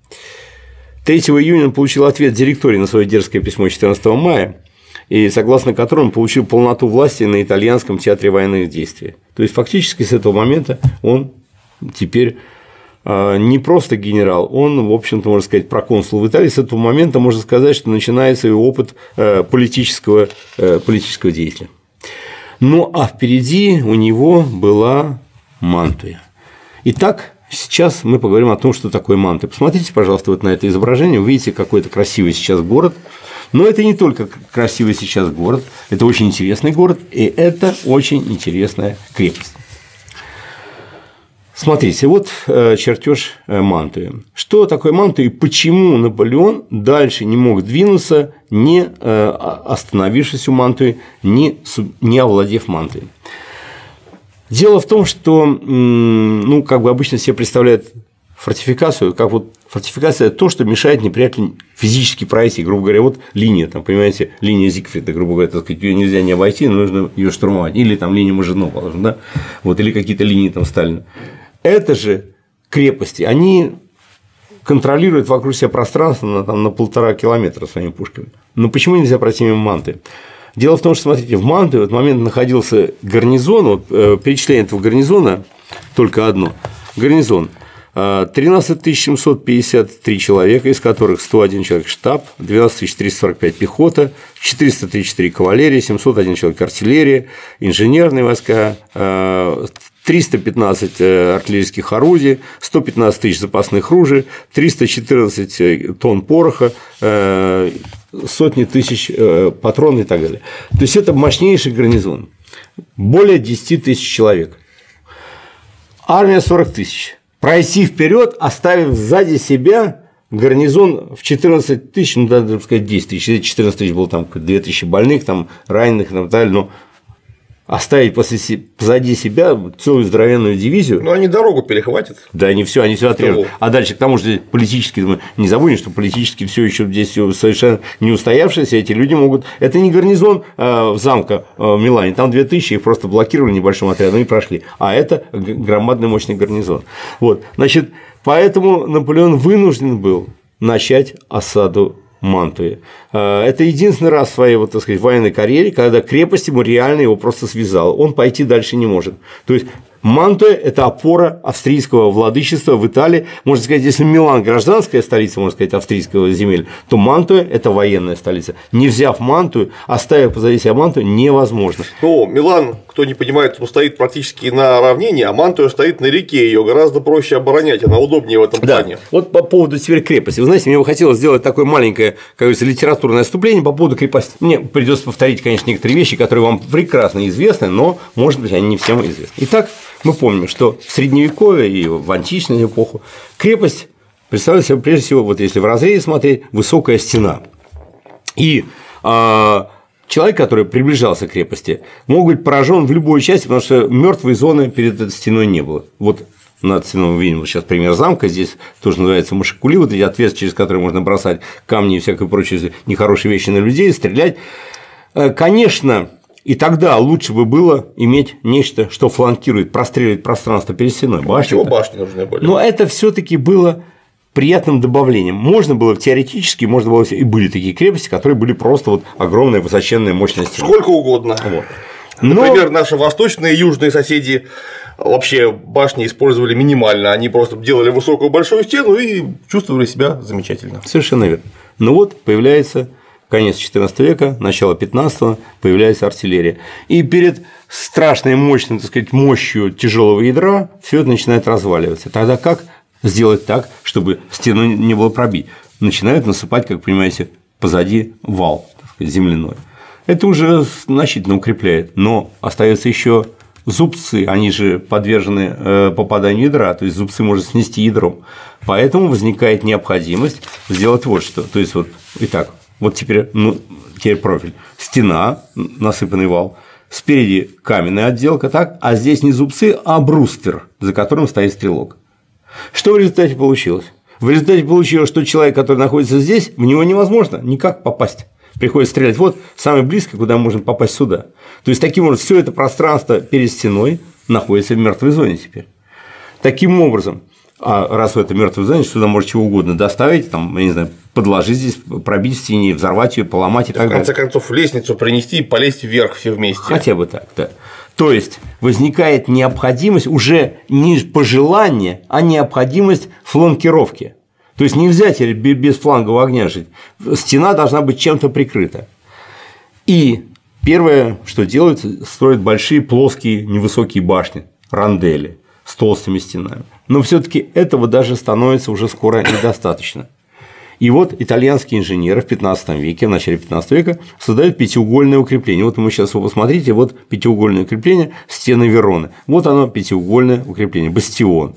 третьего июня он получил ответ директории на свое дерзкое письмо четырнадцатого мая, и согласно которому он получил полноту власти на итальянском театре военных действий. То есть, фактически с этого момента он теперь не просто генерал, он, в общем-то, можно сказать, проконсул в Италии. С этого момента можно сказать, что начинается и опыт политического, политического деятеля. Ну, а впереди у него была Мантуя. Итак, сейчас мы поговорим о том, что такое Мантуя. Посмотрите, пожалуйста, вот на это изображение, вы видите, какой это красивый сейчас город. Но это не только красивый сейчас город, это очень интересный город, и это очень интересная крепость. Смотрите, вот чертеж Мантуи. Что такое Мантуя и почему Наполеон дальше не мог двинуться, не остановившись у Мантуи, не, не овладев Мантуей? Дело в том, что, ну, как бы обычно себе представляют фортификацию, как вот фортификация – это то, что мешает неприятелю физически пройти, грубо говоря, вот линия, там, понимаете, линия Зигфрида, грубо говоря, так сказать, ее нельзя не обойти, но нужно ее штурмовать, или там линия Мажино, положим, да, вот, или какие-то линии там Сталина. Это же крепости, они контролируют вокруг себя пространство на, там, на полтора километра своими пушками. Но почему нельзя пройти мимо Манты? Дело в том, что, смотрите, в Манте в этот момент находился гарнизон, вот, э, перечисление этого гарнизона только одно. Гарнизон тринадцать тысяч семьсот пятьдесят три человека, из которых сто один человек штаб, двенадцать тысяч триста сорок пять пехота, четыреста тридцать четыре кавалерии, семьсот один человек артиллерия, инженерные войска, триста пятнадцать артиллерийских орудий, сто пятнадцать тысяч запасных ружей, триста четырнадцать тонн пороха, сотни тысяч патронов и так далее. То есть это мощнейший гарнизон, более десяти тысяч человек. Армия сорок тысяч. Пройти вперед, оставив сзади себя гарнизон в четырнадцать тысяч, ну, надо сказать, десять тысяч, четырнадцать тысяч было там две тысячи больных, там, раненых и так далее, но оставить после, позади себя целую здоровенную дивизию. Ну, они дорогу перехватят. Да, они все, они все отрежут. А дальше, к тому же, политически, не забудем, что политически все еще здесь совершенно не устоявшиеся, эти люди могут. Это не гарнизон э, замка э, в Милане, там две тысячи, их просто блокировали небольшим отрядом и прошли. А это громадный мощный гарнизон. Вот, значит, поэтому Наполеон вынужден был начать осаду Мантуи. Это единственный раз в своей, вот, так сказать, военной карьере, когда крепость ему реально его просто связала. Он пойти дальше не может. То есть Мантуя – это опора австрийского владычества в Италии. Можно сказать, если Милан – гражданская столица, можно сказать, австрийского земель, то Мантуя – это военная столица. Не взяв Мантую, оставив позади себя Мантую, невозможно. Ну, Милан, кто не понимает, он стоит практически на равнине, а Мантуя стоит на реке, ее гораздо проще оборонять, она удобнее в этом да. плане. Вот по поводу теперь крепости. Вы знаете, мне бы хотелось сделать такое маленькое, как говорится, литературное отступление по поводу крепости. Мне придется повторить, конечно, некоторые вещи, которые вам прекрасно известны, но, может быть, они не всем известны. Итак, мы помним, что в Средневековье и в античную эпоху крепость представляет себе, прежде всего, вот если в разрезе смотреть, высокая стена. И а, человек, который приближался к крепости, мог быть поражен в любой части, потому что мертвой зоны перед этой стеной не было. Вот над стеной мы видим вот сейчас пример замка, здесь тоже называется машикули, вот эти отверстия, через которые можно бросать камни и всякое прочее нехорошие вещи на людей, стрелять. Конечно, и тогда лучше бы было иметь нечто, что фланкирует, простреливает пространство перед стеной. Чего башни нужны были? Но это все-таки было приятным добавлением. Можно было теоретически, можно было и были такие крепости, которые были просто вот огромная высоченная мощная стена. Сколько угодно. Вот. Но... Например, наши восточные и южные соседи вообще башни использовали минимально, они просто делали высокую большую стену и чувствовали себя замечательно. Совершенно верно. Но вот появляется конец четырнадцатого века, начало пятнадцатого, появляется артиллерия. И перед страшной мощной, так сказать, мощью тяжелого ядра все это начинает разваливаться. Тогда как сделать так, чтобы стену не было пробить? Начинают насыпать, как понимаете, позади вал, так сказать, земляной. Это уже значительно укрепляет, но остается еще зубцы, они же подвержены попаданию ядра, то есть зубцы можно снести ядром. Поэтому возникает необходимость сделать вот что. То есть, вот, итак, вот теперь, ну, теперь профиль. Стена, насыпанный вал, спереди каменная отделка, так, а здесь не зубцы, а бруствер, за которым стоит стрелок. Что в результате получилось? В результате получилось, что человек, который находится здесь, в него невозможно никак попасть. Приходится стрелять вот самое близкое, куда можно попасть сюда. То есть, таким образом, все это пространство перед стеной находится в мертвой зоне теперь. Таким образом, а раз в это мертвой зоне, сюда может чего угодно доставить, там, я не знаю, подложить здесь, пробить в стене, взорвать ее, поломать и так далее. В конце концов, лестницу принести и полезть вверх все вместе. Хотя бы так, да. То есть возникает необходимость уже не пожелание, а необходимость фланкировки. То есть нельзя теперь без флангового огня жить. Стена должна быть чем-то прикрыта. И первое, что делают, строят большие плоские невысокие башни, рандели с толстыми стенами. Но все-таки этого даже становится уже скоро недостаточно. И вот итальянские инженеры в пятнадцатом веке, в начале пятнадцатого века создают пятиугольное укрепление. Вот мы сейчас его посмотрите, вот пятиугольное укрепление стены Вероны. Вот оно, пятиугольное укрепление, бастион.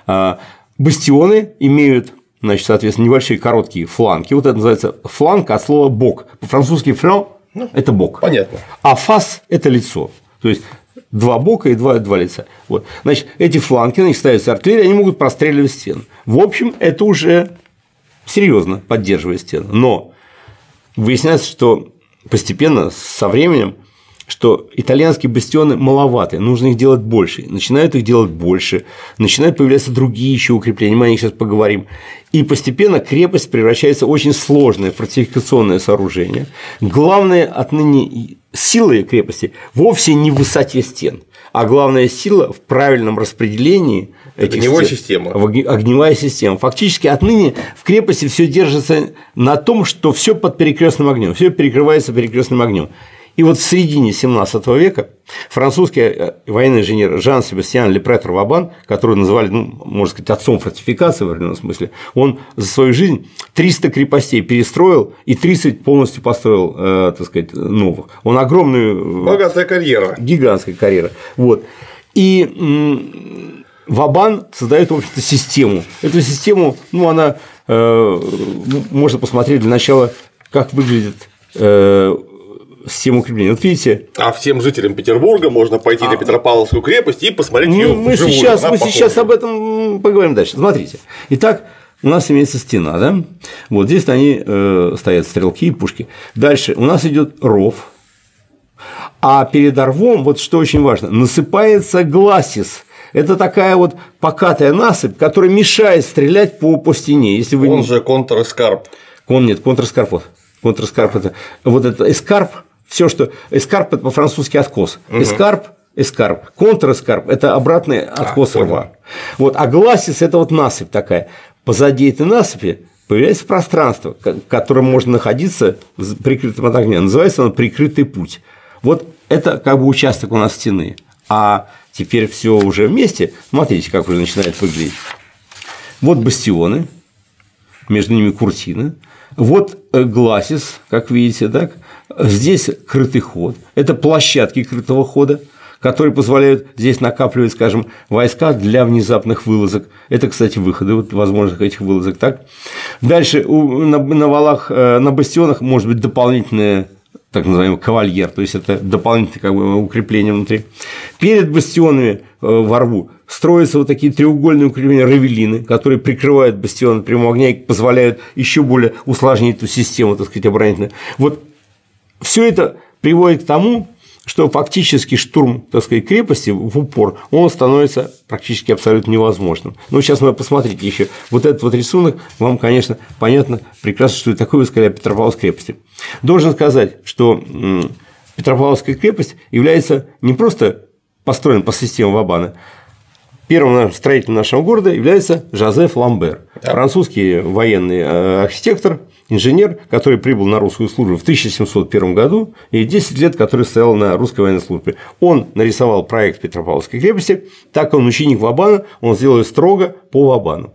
Бастионы имеют, значит, соответственно, небольшие короткие фланги. Вот это называется фланг от слова бок. По-французски флан – это бок. Понятно. А фас – это лицо. То есть два бока и два, два лица. Вот. Значит, эти фланги, на них ставится артиллерия, они могут простреливать стену. В общем, это уже серьезно поддерживает стену. Но выясняется, что постепенно, со временем, что итальянские бастионы маловаты, нужно их делать больше. Начинают их делать больше, начинают появляться другие еще укрепления, мы о них сейчас поговорим. И постепенно крепость превращается в очень сложное фортификационное сооружение. Главное отныне сила крепости вовсе не в высоте стен, а главная сила в правильном распределении этих огневая стен. система. Огневая система. Фактически отныне в крепости все держится на том, что все под перекрестным огнем, все перекрывается перекрестным огнем. И вот в середине семнадцатого века французский военный инженер Жан-Себастьян Лепретр Вабан, которого называли, ну, можно сказать, отцом фортификации в определенном смысле, он за свою жизнь триста крепостей перестроил и тридцать полностью построил, э, так сказать, новых. Он огромную… Богатая карьера. Гигантская карьера. Вот. И Вабан создает, в общем-то, систему. Эту систему, ну, она… Э, можно посмотреть для начала, как выглядит… Э, систему укрепления. Вот видите. А всем жителям Петербурга можно пойти а... на Петропавловскую крепость и посмотреть ну, ее мы вживую. Сейчас, мы похожа. сейчас об этом поговорим дальше. Смотрите. Итак, у нас имеется стена, да? Вот здесь они э, стоят стрелки и пушки. Дальше у нас идет ров. А перед рвом, вот что очень важно, насыпается гласис. Это такая вот покатая насыпь, которая мешает стрелять по, по стене. Если вы... Он же контр-эскарп. Он нет, контр-эскарп. Контр-эскарп – это вот это эскарп. Все, что… Эскарп – это по-французски откос. Угу. Эскарп – эскарп. Контрэскарп – это обратный откос а, рва. Вот, а гласис – это вот насыпь такая. Позади этой насыпи появляется пространство, в котором можно находиться прикрытым от огня. Называется оно прикрытый путь. Вот это как бы участок у нас стены. А теперь все уже вместе. Смотрите, как уже начинает выглядеть. Вот бастионы, между ними куртины. Вот гласис, как видите, так. Здесь крытый ход. Это площадки крытого хода, которые позволяют здесь накапливать, скажем, войска для внезапных вылазок. Это, кстати, выходы вот, возможных этих вылазок. Так? Дальше на, на валах, на бастионах может быть дополнительное, так называемый кавальер, то есть это дополнительное как бы, укрепление внутри. Перед бастионами во рву строятся вот такие треугольные укрепления равелины, которые прикрывают бастион от прямого огня и позволяют еще более усложнить эту систему, так сказать, оборонительную. Вот все это приводит к тому, что фактически штурм, так сказать, крепости в упор, он становится практически абсолютно невозможным. Но сейчас вы посмотрите еще вот этот вот рисунок, вам, конечно, понятно прекрасно, что это такое, вы сказали, о Петропавловской крепости. Должен сказать, что Петропавловская крепость является не просто построена по системе Вабана. Первым строителем нашего города является Жозеф Ламбер, да. Французский военный архитектор, инженер, который прибыл на русскую службу в тысяча семьсот первом году и десять лет, который стоял на русской военной службе. Он нарисовал проект Петропавловской крепости, так как он ученик Вабана, он сделал ее строго по Вабану.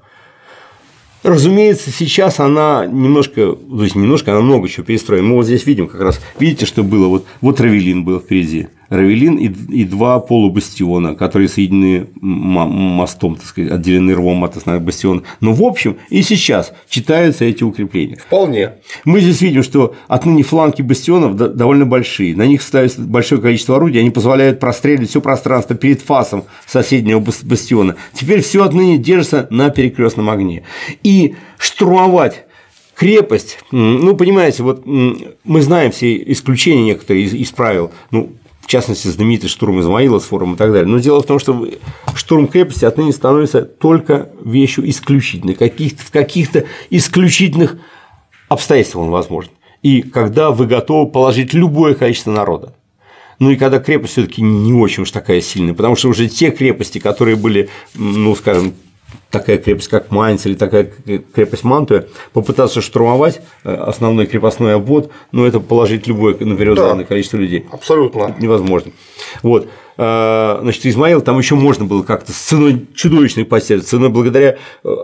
Разумеется, сейчас она немножко, то есть немножко, она много чего перестроена. Мы вот здесь видим как раз, видите, что было, вот, вот равелин был впереди, равелин и, и два полубастиона, которые соединены мостом, так сказать, отделены рвом от основных бастионов. Но в общем и сейчас читаются эти укрепления. Вполне. Мы здесь видим, что отныне фланги бастионов довольно большие, на них ставится большое количество орудий, они позволяют простреливать все пространство перед фасом соседнего бастиона. Теперь все отныне держится на перекрестном огне. И И штурмовать крепость, ну, понимаете, вот мы знаем все исключения некоторые из, из правил, ну, в частности, знаменитый штурм Измаила с форумом и так далее. Но дело в том, что штурм крепости отныне становится только вещью исключительной, каких-то, в каких-то исключительных обстоятельствах он возможен. И когда вы готовы положить любое количество народа. Ну и когда крепость все-таки не очень уж такая сильная, потому что уже те крепости, которые были, ну, скажем, такая крепость, как Майнц, или такая крепость Мантуя, попытаться штурмовать основной крепостной обвод, ну, это положить любое наперед да, количество людей. Абсолютно. Это невозможно. Вот. Значит, Измаил там еще можно было как-то с ценой чудовищной потери, ценой благодаря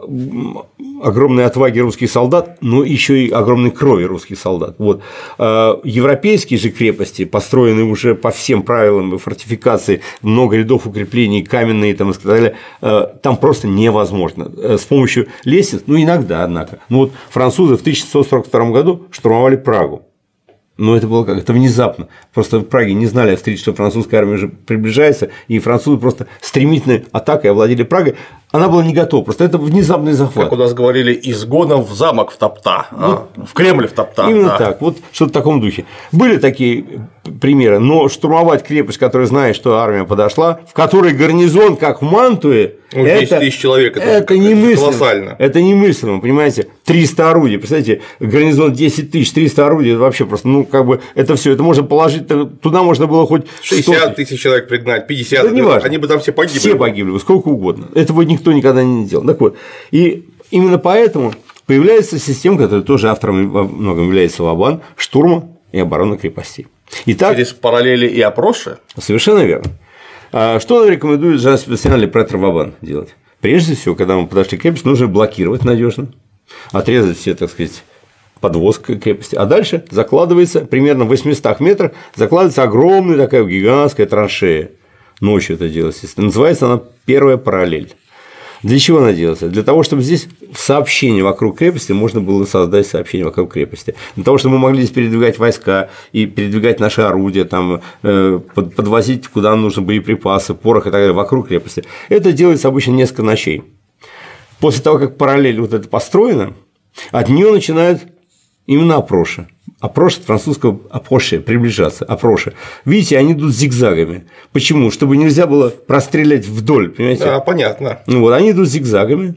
огромной отваге русских солдат, но еще и огромной крови русских солдат. Вот. Европейские же крепости, построенные уже по всем правилам фортификации, много рядов укреплений, каменные там, и так далее, там просто невозможно. С помощью лестниц, ну иногда, однако. Ну вот французы в тысяча семьсот сорок втором году штурмовали Прагу. Но это было как-то внезапно. Просто в Праге не знали о встрече, что французская армия уже приближается, и французы просто стремительной атакой овладели Прагой. Она была не готова, просто это внезапный захват. Как у нас говорили, из гона в замок в Топта, вот, а, в Кремль в Топта. Именно да. так, вот что-то в таком духе. Были такие примеры, но штурмовать крепость, которая знает, что армия подошла, в которой гарнизон, как в Мантуе, ну, десять тысяч человек, это, это немыслимо. Колоссально. Это немыслимо, понимаете, триста орудий, представляете, гарнизон десять тысяч, триста орудий, это вообще просто, ну, как бы, это все, это можно положить, туда можно было хоть шестьдесят тысяч человек пригнать, пятьдесят, да, не важно. Они бы там все погибли. Все погибли бы, сколько угодно, этого никто никогда не делал. Так вот, и именно поэтому появляется система, которая тоже автором во многом является Вабан, штурма и обороны крепостей. Итак, через параллели и опросы? Совершенно верно. Что нам рекомендует Жан-Себастьян Лепретр Вабан делать? Прежде всего, когда мы подошли к крепости, нужно блокировать надежно, отрезать все, так сказать, подвоз к крепости, а дальше закладывается примерно в восьмистах метрах, закладывается огромная такая гигантская траншея. Ночью это делается. Называется она первая параллель. Для чего она делается? Для того, чтобы здесь сообщение вокруг крепости можно было создать сообщение вокруг крепости. Для того, чтобы мы могли здесь передвигать войска и передвигать наши орудия, там, подвозить куда нужно боеприпасы, порох и так далее вокруг крепости. Это делается обычно несколько ночей. После того, как параллель вот это построена, от нее начинают именно опроши. Опроши от французского «approcher» – приближаться, опроши. Видите, они идут зигзагами. Почему? Чтобы нельзя было прострелять вдоль, понимаете? Да, понятно. Ну, вот, они идут зигзагами,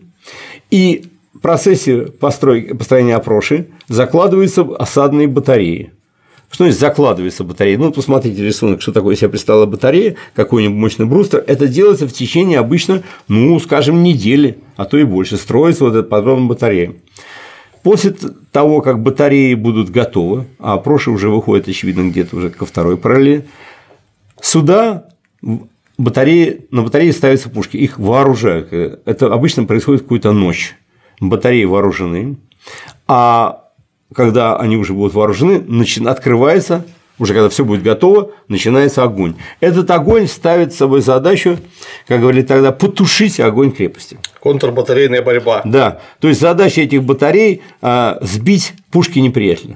и в процессе постройки, построения опроши закладываются осадные батареи. Что значит закладывается батарея? Ну, посмотрите рисунок, что такое себе представила батарея, какой-нибудь мощный брустер. Это делается в течение обычно, ну, скажем, недели, а то и больше. Строится вот эта подробная батарея. После того, как батареи будут готовы, а прошлое уже выходит, очевидно, где-то уже ко второй параллели, сюда батареи, на батареи ставятся пушки, их вооружают. Это обычно происходит в какую-то ночь. Батареи вооружены, а когда они уже будут вооружены, открывается, уже когда все будет готово, начинается огонь. Этот огонь ставит с собой задачу, как говорили тогда, потушить огонь крепости. Контрбатарейная борьба. Да, то есть задача этих батарей – сбить пушки неприятеля.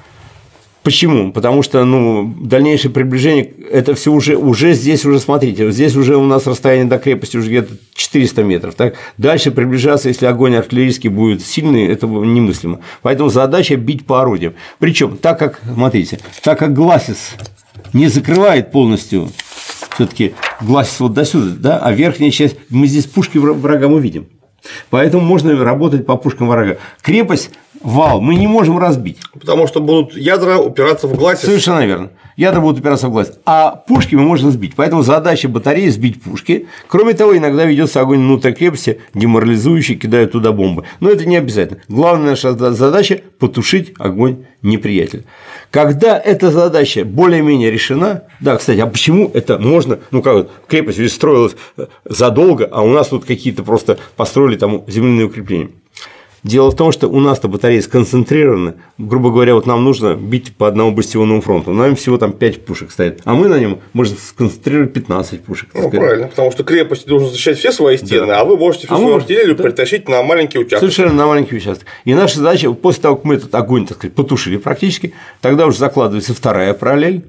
Почему? Потому что, ну, дальнейшее приближение, это все уже, уже здесь, уже смотрите, вот здесь уже у нас расстояние до крепости уже где-то четыреста метров. Так? Дальше приближаться, если огонь артиллерийский будет сильный, это немыслимо. Поэтому задача бить по орудиям. Причем, так как, смотрите, так как гласис не закрывает полностью, все-таки гласис вот до сюда, да, а верхняя часть, мы здесь пушки врага мы видим. Поэтому можно работать по пушкам врага. Крепость, вал мы не можем разбить. Потому что будут ядра упираться в гласис. Совершенно верно. Ядра будут упираться в гласис. А пушки мы можем сбить. Поэтому задача батареи – сбить пушки. Кроме того, иногда ведется огонь внутрь крепости, деморализующий, кидают туда бомбы. Но это не обязательно. Главная наша задача – потушить огонь неприятеля. Когда эта задача более-менее решена, да, кстати, а почему это можно, ну как вот, крепость ведь строилась задолго, а у нас тут какие-то просто построили там земляные укрепления. Дело в том, что у нас-то батареи сконцентрированы, грубо говоря, вот нам нужно бить по одному бастионному фронту, нам всего там пять пушек стоит, а мы на нем можем сконцентрировать пятнадцать пушек. Ну, правильно, потому что крепость должна защищать все свои стены, да. А вы можете всю а свою артиллерию да. притащить на маленький участок. Совершенно на маленький участок. И наша задача, после того, как мы этот огонь, так сказать, потушили практически, тогда уже закладывается вторая параллель.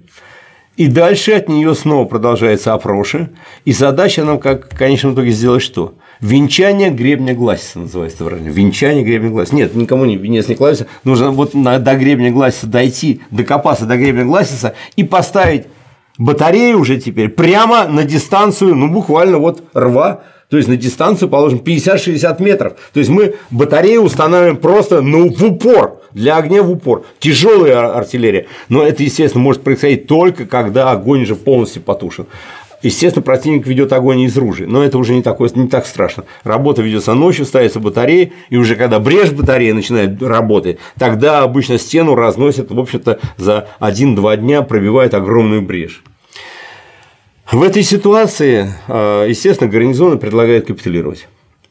И дальше от нее снова продолжается опроши. И задача нам, как в конечном итоге, сделать что? Венчание гребня гласиса называется выражение. Венчание гребня гласиса. Нет, никому не венец не клависа. Нужно вот до гребня гласиса дойти, докопаться до гребня гласиса и поставить батарею уже теперь прямо на дистанцию, ну буквально вот рва. То есть на дистанцию, положим, пятьдесят-шестьдесят метров. То есть мы батарею устанавливаем просто ну, в упор, для огня в упор. Тяжелая артиллерия. Но это, естественно, может происходить только когда огонь уже полностью потушен. Естественно, противник ведет огонь из ружей, но это уже не, такое, не так страшно. Работа ведется ночью, ставится батарея, и уже когда брешь батареи начинает работать, тогда обычно стену разносят, в общем-то, за один-два дня пробивают огромную брешь. В этой ситуации, естественно, гарнизоны предлагают капитулировать.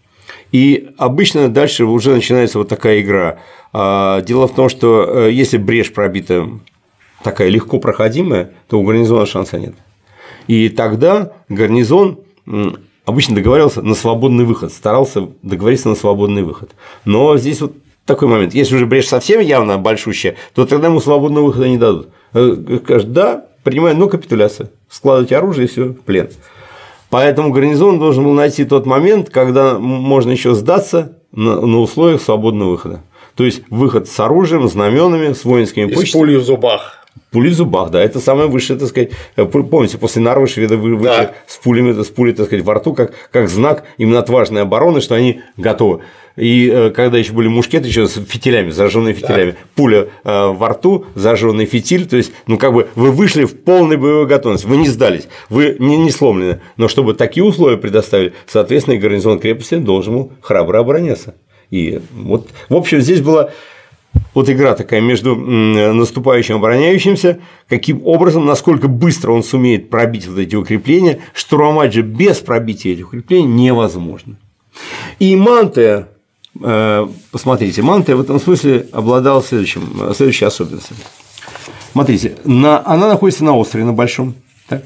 И обычно дальше уже начинается вот такая игра. Дело в том, что если брешь пробита такая легко проходимая, то у гарнизона шанса нет. И тогда гарнизон обычно договаривался на свободный выход, старался договориться на свободный выход. Но здесь вот такой момент. Если уже брешь совсем явно большущая, то тогда ему свободного выхода не дадут. Скажут, да, принимаем, но капитуляция. Складывайте оружие и все, в плен. Поэтому гарнизон должен был найти тот момент, когда можно еще сдаться на, на условиях свободного выхода. То есть выход с оружием, знаменами, с воинскими почтами. И с пулей в зубах. Пули в зубах, да, это самое высшее, так сказать, помните, после Нарвы шведы вышли да. с пулями, с пулей, так сказать, во рту, как, как знак именно отважной обороны, что они готовы. И когда еще были мушкеты, еще с фитилями, зажженными фитилями, да. пуля во рту, зажженный фитиль, то есть, ну, как бы вы вышли в полной боевой готовности, вы не сдались, вы не, не сломлены, но чтобы такие условия предоставили, соответственно, и гарнизон крепости должен был храбро обороняться. И вот, в общем, здесь была вот игра такая между наступающим и обороняющимся, каким образом, насколько быстро он сумеет пробить вот эти укрепления, штурмовать же без пробития этих укреплений невозможно. И Мантея, посмотрите, Мантея в этом смысле обладала следующим, следующей особенностью. Смотрите, на, она находится на острове, на большом, так?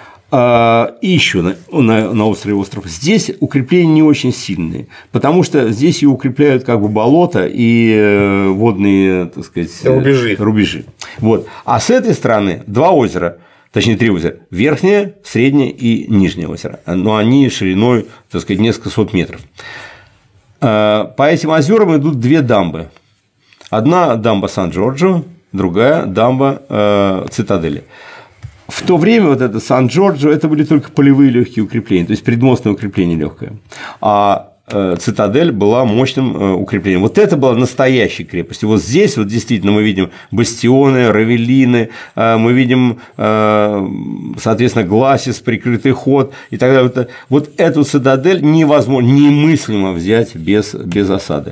И еще на, на, на острове остров. Здесь укрепления не очень сильные, потому что здесь и укрепляют как бы болота и водные, так сказать, рубежи. рубежи. Вот. А с этой стороны два озера, точнее три озера, верхнее, среднее и нижнее озеро, но они шириной, так сказать, несколько сот метров. По этим озерам идут две дамбы. Одна дамба Сан-Джорджо, другая дамба Цитадели. В то время вот это Сан-Джорджо это были только полевые легкие укрепления, то есть предмостное укрепление легкое. А цитадель была мощным укреплением. Вот это была настоящая крепость. И вот здесь вот действительно мы видим бастионы, равелины, мы видим, соответственно, гласис, прикрытый ход и так далее. Вот эту цитадель невозможно, немыслимо взять без, без осады.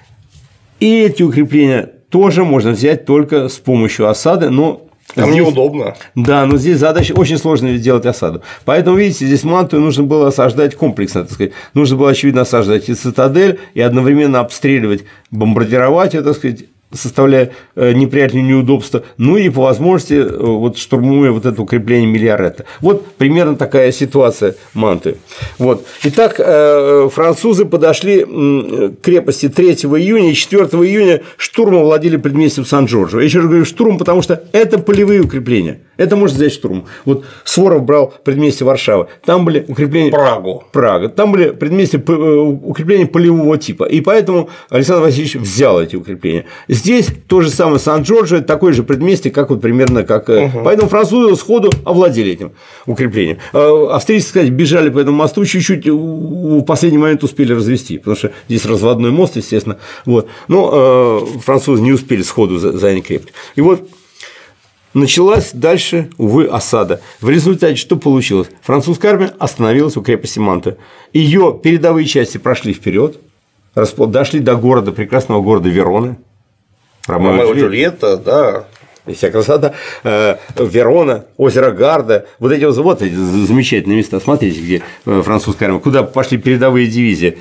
И эти укрепления тоже можно взять только с помощью осады, но там здесь неудобно. Да, но здесь задача очень сложная сделать осаду. Поэтому, видите, здесь Мантую нужно было осаждать комплексно, так сказать. Нужно было, очевидно, осаждать и цитадель, и одновременно обстреливать, бомбардировать ее, так сказать, составляя неприятелю неудобства, ну и по возможности вот, штурмуя вот это укрепление Мильяретта. Вот примерно такая ситуация Манты. Вот. Итак, французы подошли к крепости третьего июня, и четвёртого июня штурмом владели предместьем Сан-Джорджо. Я еще раз говорю штурм, потому что это полевые укрепления. Это можно взять штурм. Вот Суворов брал предместье Варшавы, там были укрепления… Прагу. Прага. Там были предместья укрепления полевого типа, и поэтому Александр Васильевич взял эти укрепления. Здесь то же самое Сан-Джорджо, такое же предместье, как вот примерно как… Угу. Поэтому французы сходу овладели этим укреплением. Австрийцы, кстати, бежали по этому мосту, чуть-чуть в последний момент успели развести, потому что здесь разводной мост, естественно. Вот. Но французы не успели сходу занять крепость. И вот началась дальше, увы, осада. В результате что получилось? Французская армия остановилась у крепости Манты. Ее передовые части прошли вперед, дошли до города, прекрасного города Вероны. Ромео и Джульетта, да. И вся красота. Верона, озеро Гарда, вот эти вот эти замечательные места. Смотрите, где французская армия, куда пошли передовые дивизии.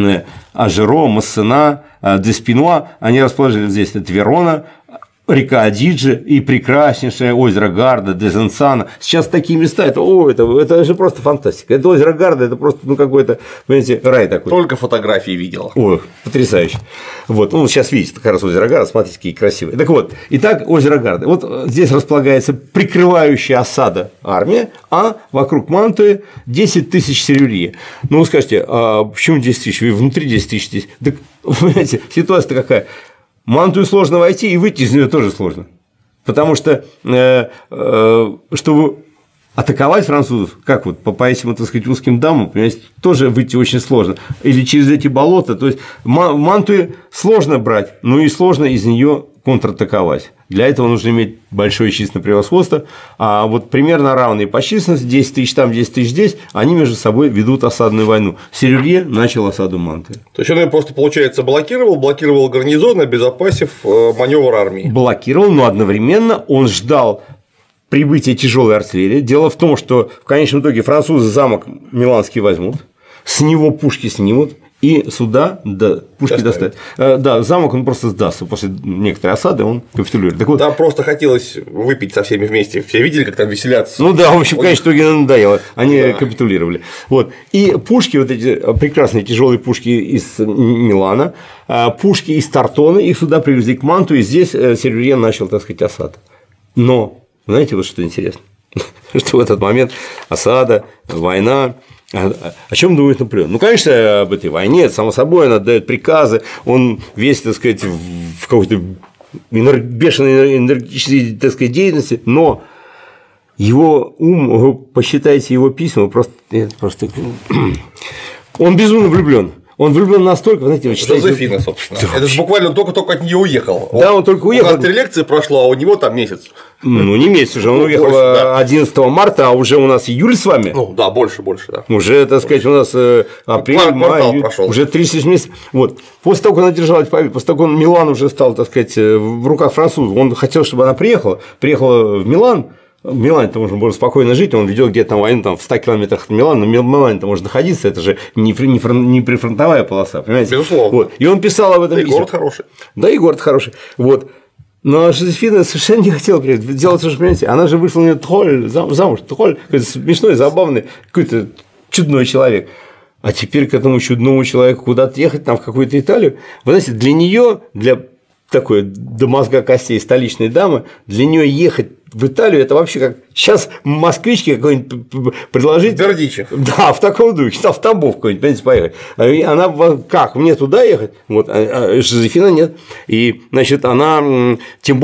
Ажеро, Массена, Деспинуа, они расположились здесь. Это Верона, река Адиджи и прекраснейшее озеро Гарда, Дезенсана. Сейчас такие места, это, о, это, это же просто фантастика. Это озеро Гарда, это просто ну, какой-то, понимаете, рай такой. Только фотографии видел. Ой, потрясающе. Вот, ну, сейчас видите, как раз озеро Гарда, смотрите, какие красивые. Так вот, итак, озеро Гарда. Вот здесь располагается прикрывающая осада армия, а вокруг Мантуи десять тысяч серюрье. Ну, вы скажете, а почему десять тысяч? Внутри десять тысяч здесь. Так, понимаете, ситуация какая? Мантую сложно войти, и выйти из нее тоже сложно. Потому что, э, э, чтобы атаковать французов, как вот по, по этим, так сказать, узким дамам, понимаете, тоже выйти очень сложно. Или через эти болота. То есть Мантую сложно брать, но и сложно из нее контратаковать. Для этого нужно иметь большое численное превосходство, а вот примерно равные по численности, десять тысяч там, десять тысяч здесь, они между собой ведут осадную войну. Серюрье начал осаду Манты. То есть он ее просто, получается, блокировал, блокировал гарнизон, обезопасив маневр армии. Блокировал, но одновременно он ждал прибытия тяжелой артиллерии. Дело в том, что в конечном итоге французы замок Миланский возьмут, с него пушки снимут. И сюда да, пушки доставят. Да, замок он просто сдастся. После некоторой осады он капитулирует. Так вот, там просто хотелось выпить со всеми вместе. Все видели, как там веселятся. Ну да, в общем, конечно, итоге надоело. Они да. капитулировали. Вот. И пушки, вот эти прекрасные тяжелые пушки из Милана, пушки из Тартона, их сюда привезли к Манту, и здесь Серюрье начал, так сказать, осаду. Но, знаете, вот что интересно? Что в этот момент осада, война. О чем думает Наполеон? Ну, конечно, об этой войне, само собой, он отдает приказы, он весь, так сказать, в какой-то бешеной энергетической, так сказать, деятельности, но его ум, вы посчитайте его письма, просто, просто... он безумно влюблен. Он влюблен настолько, знаете, вы читаете… Жозефина, собственно. Это же буквально только-только от нее уехал. Да, он только уехал. У нас три лекции прошло, а у него там месяц. Ну, не месяц уже, он уехал больше, да. одиннадцатого марта, а уже у нас июль с вами. Ну, да, больше, больше, да. Уже, так сказать, у нас апрель, май, июль, уже три с лишним месяцев. Вот. После того, как она держала эти победы, после того, как Милан уже стал, так сказать, в руках французов, он хотел, чтобы она приехала, приехала в Милан. В Милане-то можно было спокойно жить, он ведет где-то там войну там, в ста километрах от Милана, но в Милане-то можно находиться, это же не, не, не прифронтовая полоса, понимаете? Безусловно. Вот. И он писал об этом. Да и город хороший. Да, и город хороший. Вот. Но Жозефина совершенно не хотела приехать. Дело в том, что, понимаете, она же вышла на Тролль, замуж, Тролль, какой-то смешной, забавный, какой-то чудной человек. А теперь к этому чудному человеку куда-то ехать, там, в какую-то Италию. Вы знаете, для нее, для такой до мозга костей столичной дамы, для нее ехать в Италию это вообще как сейчас москвичке какой-нибудь предложить. Бердичев. Да, в таком духе, в Тамбов какой-нибудь, понимаете, поехать. Она как, мне туда ехать? Вот, а Жозефина нет. И, значит, она, тем более,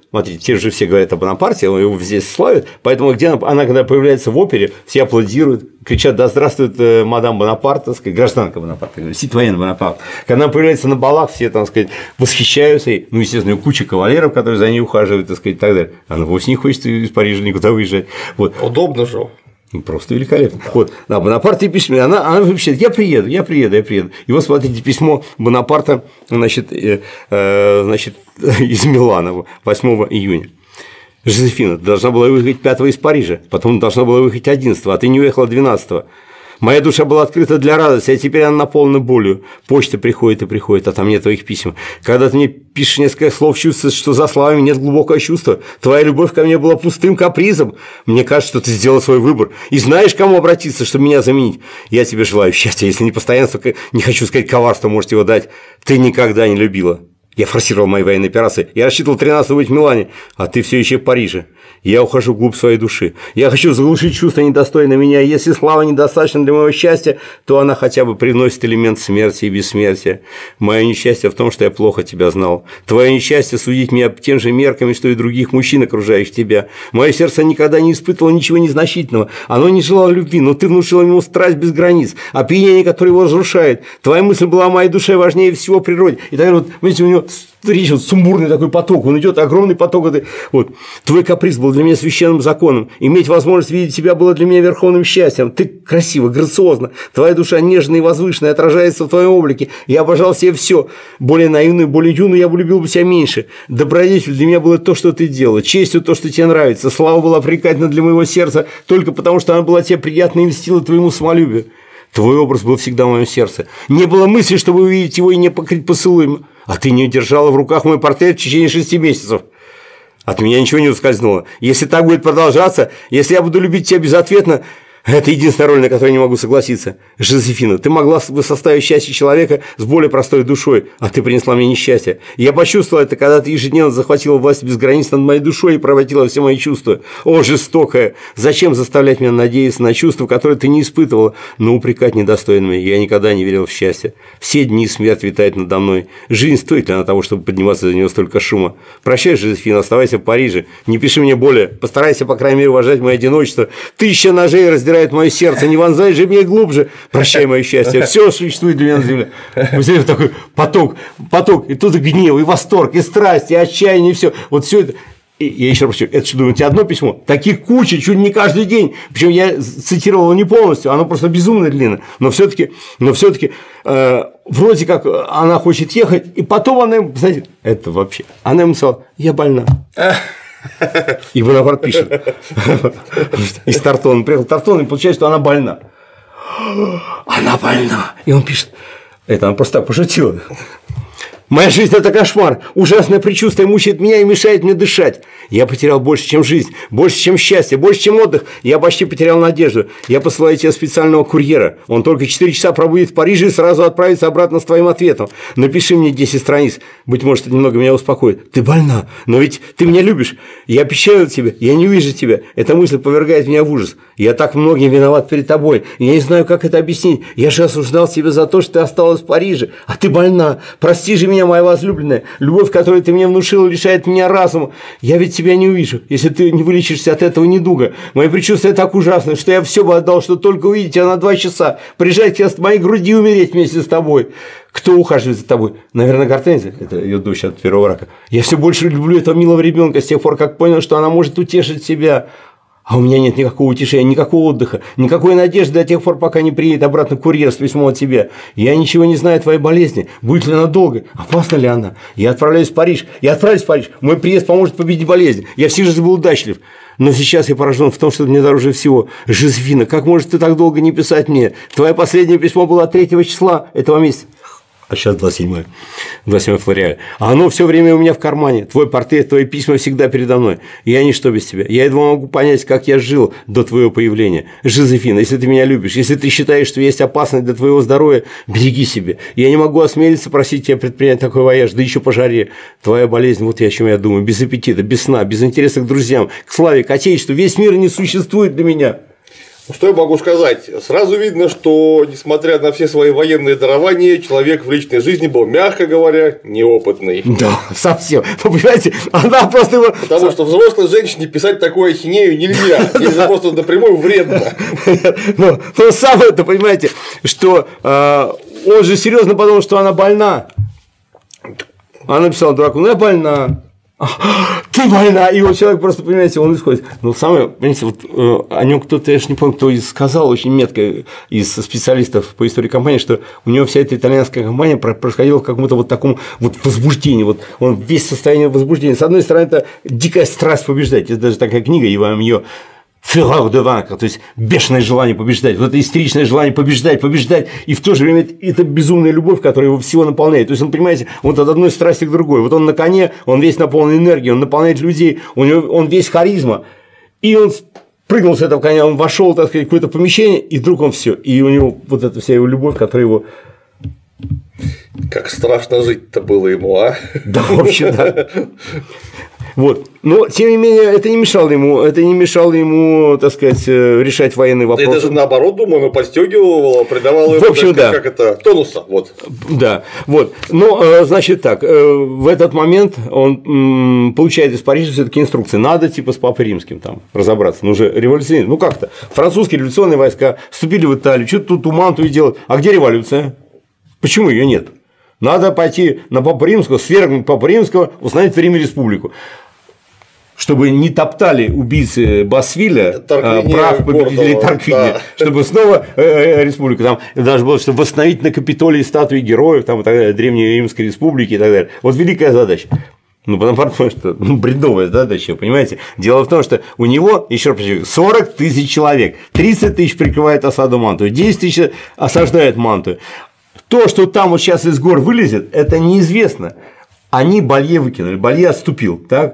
смотрите, те же все говорят о Бонапарте, его здесь славят, поэтому где она, она когда появляется в опере, все аплодируют, кричат: да здравствует э, мадам Бонапарт, так сказать, гражданка Бонапарт, ситвоен Бонапарт. Когда она появляется на балах, все, там сказать, восхищаются ей, ну, естественно, куча кавалеров, которые за ней ухаживают, так сказать, и так далее. Она вовсе не хочет из Парижа никуда выезжать. Вот. Удобно же. Просто великолепно. Да. Вот, да, Бонапарт ей письмо, она, она вообще, я приеду, я приеду, я приеду. И вот смотрите, письмо Бонапарта, значит, э, э, значит, из Милана, восьмого июня. Жозефина, ты должна была выехать пятого из Парижа, потом должна была выехать одиннадцатого, а ты не уехала двенадцатого. Моя душа была открыта для радости, а теперь она наполнена болью. Почта приходит и приходит, а там нет твоих писем. Когда ты мне пишешь несколько слов, чувствуешь, что за словами нет глубокого чувства. Твоя любовь ко мне была пустым капризом. Мне кажется, что ты сделал свой выбор. И знаешь, к кому обратиться, чтобы меня заменить. Я тебе желаю счастья. Если не постоянство, не хочу сказать коварство, можете его дать. Ты никогда не любила. Я форсировал мои военные операции. Я рассчитывал тринадцатого быть в Милане, а ты все еще в Париже. Я ухожу вглубь своей души. Я хочу заглушить чувство, недостойное меня. Если слава недостаточна для моего счастья, то она хотя бы приносит элемент смерти и бессмертия. Мое несчастье в том, что я плохо тебя знал. Твое несчастье судить меня тем же мерками, что и других мужчин, окружающих тебя. Мое сердце никогда не испытывало ничего незначительного. Оно не желало любви, но ты внушила ему страсть без границ, опьянение, которое его разрушает. Твоя мысль была о моей душе важнее всего в природе. И тогда вот, видите, у него речь, вот сумбурный такой поток, он идет, огромный поток. Это, вот. Твой каприз был для меня священным законом. Иметь возможность видеть тебя было для меня верховным счастьем. Ты красиво, грациозно, твоя душа нежная и возвышенная, отражается в твоем облике. Я обожал себе все. Более наивную, более юную я бы любил бы себя меньше. Добродетель для меня было то, что ты делала, честью то, что тебе нравится. Слава была привлекательна для моего сердца только потому, что она была тебе приятна и льстила твоему самолюбию. Твой образ был всегда в моем сердце. Не было мысли, чтобы увидеть его и не покрыть поцелуем. А ты не удержала в руках мой портрет в течение шести месяцев. От меня ничего не ускользнуло. Если так будет продолжаться, если я буду любить тебя безответно, это единственная роль, на которую я не могу согласиться. Жозефина, ты могла бы составить счастье человека с более простой душой, а ты принесла мне несчастье. Я почувствовал это, когда ты ежедневно захватила власть без границ над моей душой и проводила все мои чувства. О, жестокая! Зачем заставлять меня надеяться на чувства, которые ты не испытывала, но упрекать недостойными? Я никогда не верил в счастье. Все дни смерть витает надо мной. Жизнь стоит ли она того, чтобы подниматься за нее столько шума? Прощай, Жозефина, оставайся в Париже. Не пиши мне более. Постарайся, по крайней мере, уважать мое одиночество. Тысяча ножей раздирает мое сердце, не вонзай же мне глубже. Прощай мое счастье. Все существует для меня на земле. Вы такой поток, поток, и тут и гнев, и восторг, и страсть, и отчаяние, и все. Вот все это. И я еще раз прочитаю, это что, думаете, одно письмо? Таких куча, чуть не каждый день. Причем я цитировал его не полностью, оно просто безумно длинно. Но все-таки, но все-таки э, вроде как она хочет ехать, и потом она ему, знаете, это вообще, она ему сказала: я больна. И Бонапарт пишет из Тартона. Он приехал в Тартон, и получается, что она больна. Она больна. И он пишет: это она просто так пошутила. Моя жизнь – это кошмар. Ужасное предчувствие мучает меня и мешает мне дышать. Я потерял больше, чем жизнь, больше, чем счастье, больше, чем отдых. Я почти потерял надежду. Я посылаю тебе специального курьера. Он только четыре часа пробудет в Париже и сразу отправится обратно с твоим ответом. Напиши мне десять страниц. Быть может, это немного меня успокоит. Ты больна, но ведь ты меня любишь. Я обещаю тебе, я не увижу тебя. Эта мысль повергает меня в ужас. Я так многим виноват перед тобой. Я не знаю, как это объяснить. Я же осуждал тебя за то, что ты осталась в Париже. А ты больна. Прости же меня, моя возлюбленная. Любовь, которую ты мне внушила, лишает меня разума. Я ведь тебя не увижу, если ты не вылечишься от этого недуга. Мои предчувствия так ужасны, что я все бы отдал, что только увидеть тебя на два часа, прижать тебя к моей груди и умереть вместе с тобой. Кто ухаживает за тобой? Наверное, Гортензия. Это ее дочь от первого рака. Я все больше люблю этого милого ребенка с тех пор, как понял, что она может утешить себя. А у меня нет никакого утешения, никакого отдыха, никакой надежды до тех пор, пока не приедет обратно курьер с письмом от тебя. Я ничего не знаю о твоей болезни. Будет ли она долго? Опасна ли она? Я отправляюсь в Париж. Я отправлюсь в Париж. Мой приезд поможет победить болезнь. Я всю жизнь был удачлив. Но сейчас я поражен в том, что мне дороже всего. Жозефина, как можешь ты так долго не писать мне? Твое последнее письмо было третьего числа этого месяца. А сейчас двадцать седьмое, двадцать седьмое февраля. А оно все время у меня в кармане. Твой портрет, твои письма всегда передо мной. Я ничто без тебя. Я едва могу понять, как я жил до твоего появления. Жозефина, если ты меня любишь, если ты считаешь, что есть опасность для твоего здоровья, береги себя. Я не могу осмелиться просить тебя предпринять такой вояж, да еще по жаре. Твоя болезнь, вот я о чем я думаю, без аппетита, без сна, без интереса к друзьям, к славе, к отечеству. Весь мир не существует для меня. Что я могу сказать? Сразу видно, что, несмотря на все свои военные дарования, человек в личной жизни был, мягко говоря, неопытный. Да, совсем. Вы понимаете, она просто его… Потому что взрослой женщине писать такую ахинею нельзя. Это просто напрямую вредно. Но самое-то, понимаете, что он же серьезно подумал, что она больна. Она написала дураку: ну я больна. Ты больна! И вот человек просто, понимаете, он исходит. Но самое, понимаете, вот э, о нем кто-то, я же не помню, кто сказал очень метко из специалистов по истории компании, что у него вся эта итальянская компания происходила в каком-то вот таком вот возбуждении. Вот он весь в состоянии возбуждения. С одной стороны, это дикая страсть побеждать. Это даже такая книга, и вам ее «Fureur de vaincre», то есть бешеное желание побеждать, вот это истеричное желание побеждать, побеждать, и в то же время это безумная любовь, которая его всего наполняет. То есть он, понимаете, вот от одной страсти к другой. Вот он на коне, он весь наполнен энергией, он наполняет людей, у него, он весь харизма, и он прыгнул с этого коня, он вошел, так сказать, в какое-то помещение, и вдруг он все, и у него вот эта вся его любовь, которая его… Как страшно жить-то было ему, а? Да, вообще, да. Вот. Но, тем не менее, это не мешало ему, это не мешало ему, так сказать, решать военные вопросы. Да и даже наоборот, думаю, оно подстегивало, придавало ему, в общем, так сказать, да. как это, тонуса. Вот. Да, вот. Ну, значит так, в этот момент он получает из Парижа все-таки инструкции. Надо типа с Папой Римским там разобраться. Ну, уже революционные. Ну, как-то. Французские революционные войска вступили в Италию, что-то тут у Мантуи делают. А где революция? Почему ее нет? Надо пойти на Папу Римского, свергнуть Папу Римского, установить в Риме республику. Чтобы не топтали убийцы Басвиля Тарквини, прав победителей Гордова, Тарквини, да. чтобы снова э, республика. Там даже было, чтобы восстановить на Капитолии статуи героев там, и так далее, Древней Римской республики и так далее. Вот великая задача. Ну, потому что ну, бредовая задача, понимаете? Дело в том, что у него, еще раз подчеркну, сорок тысяч человек, тридцать тысяч прикрывает осаду Мантую, десять тысяч осаждает Мантую. То, что там вот сейчас из гор вылезет, это неизвестно. Они Балье выкинули, Балье отступил, так?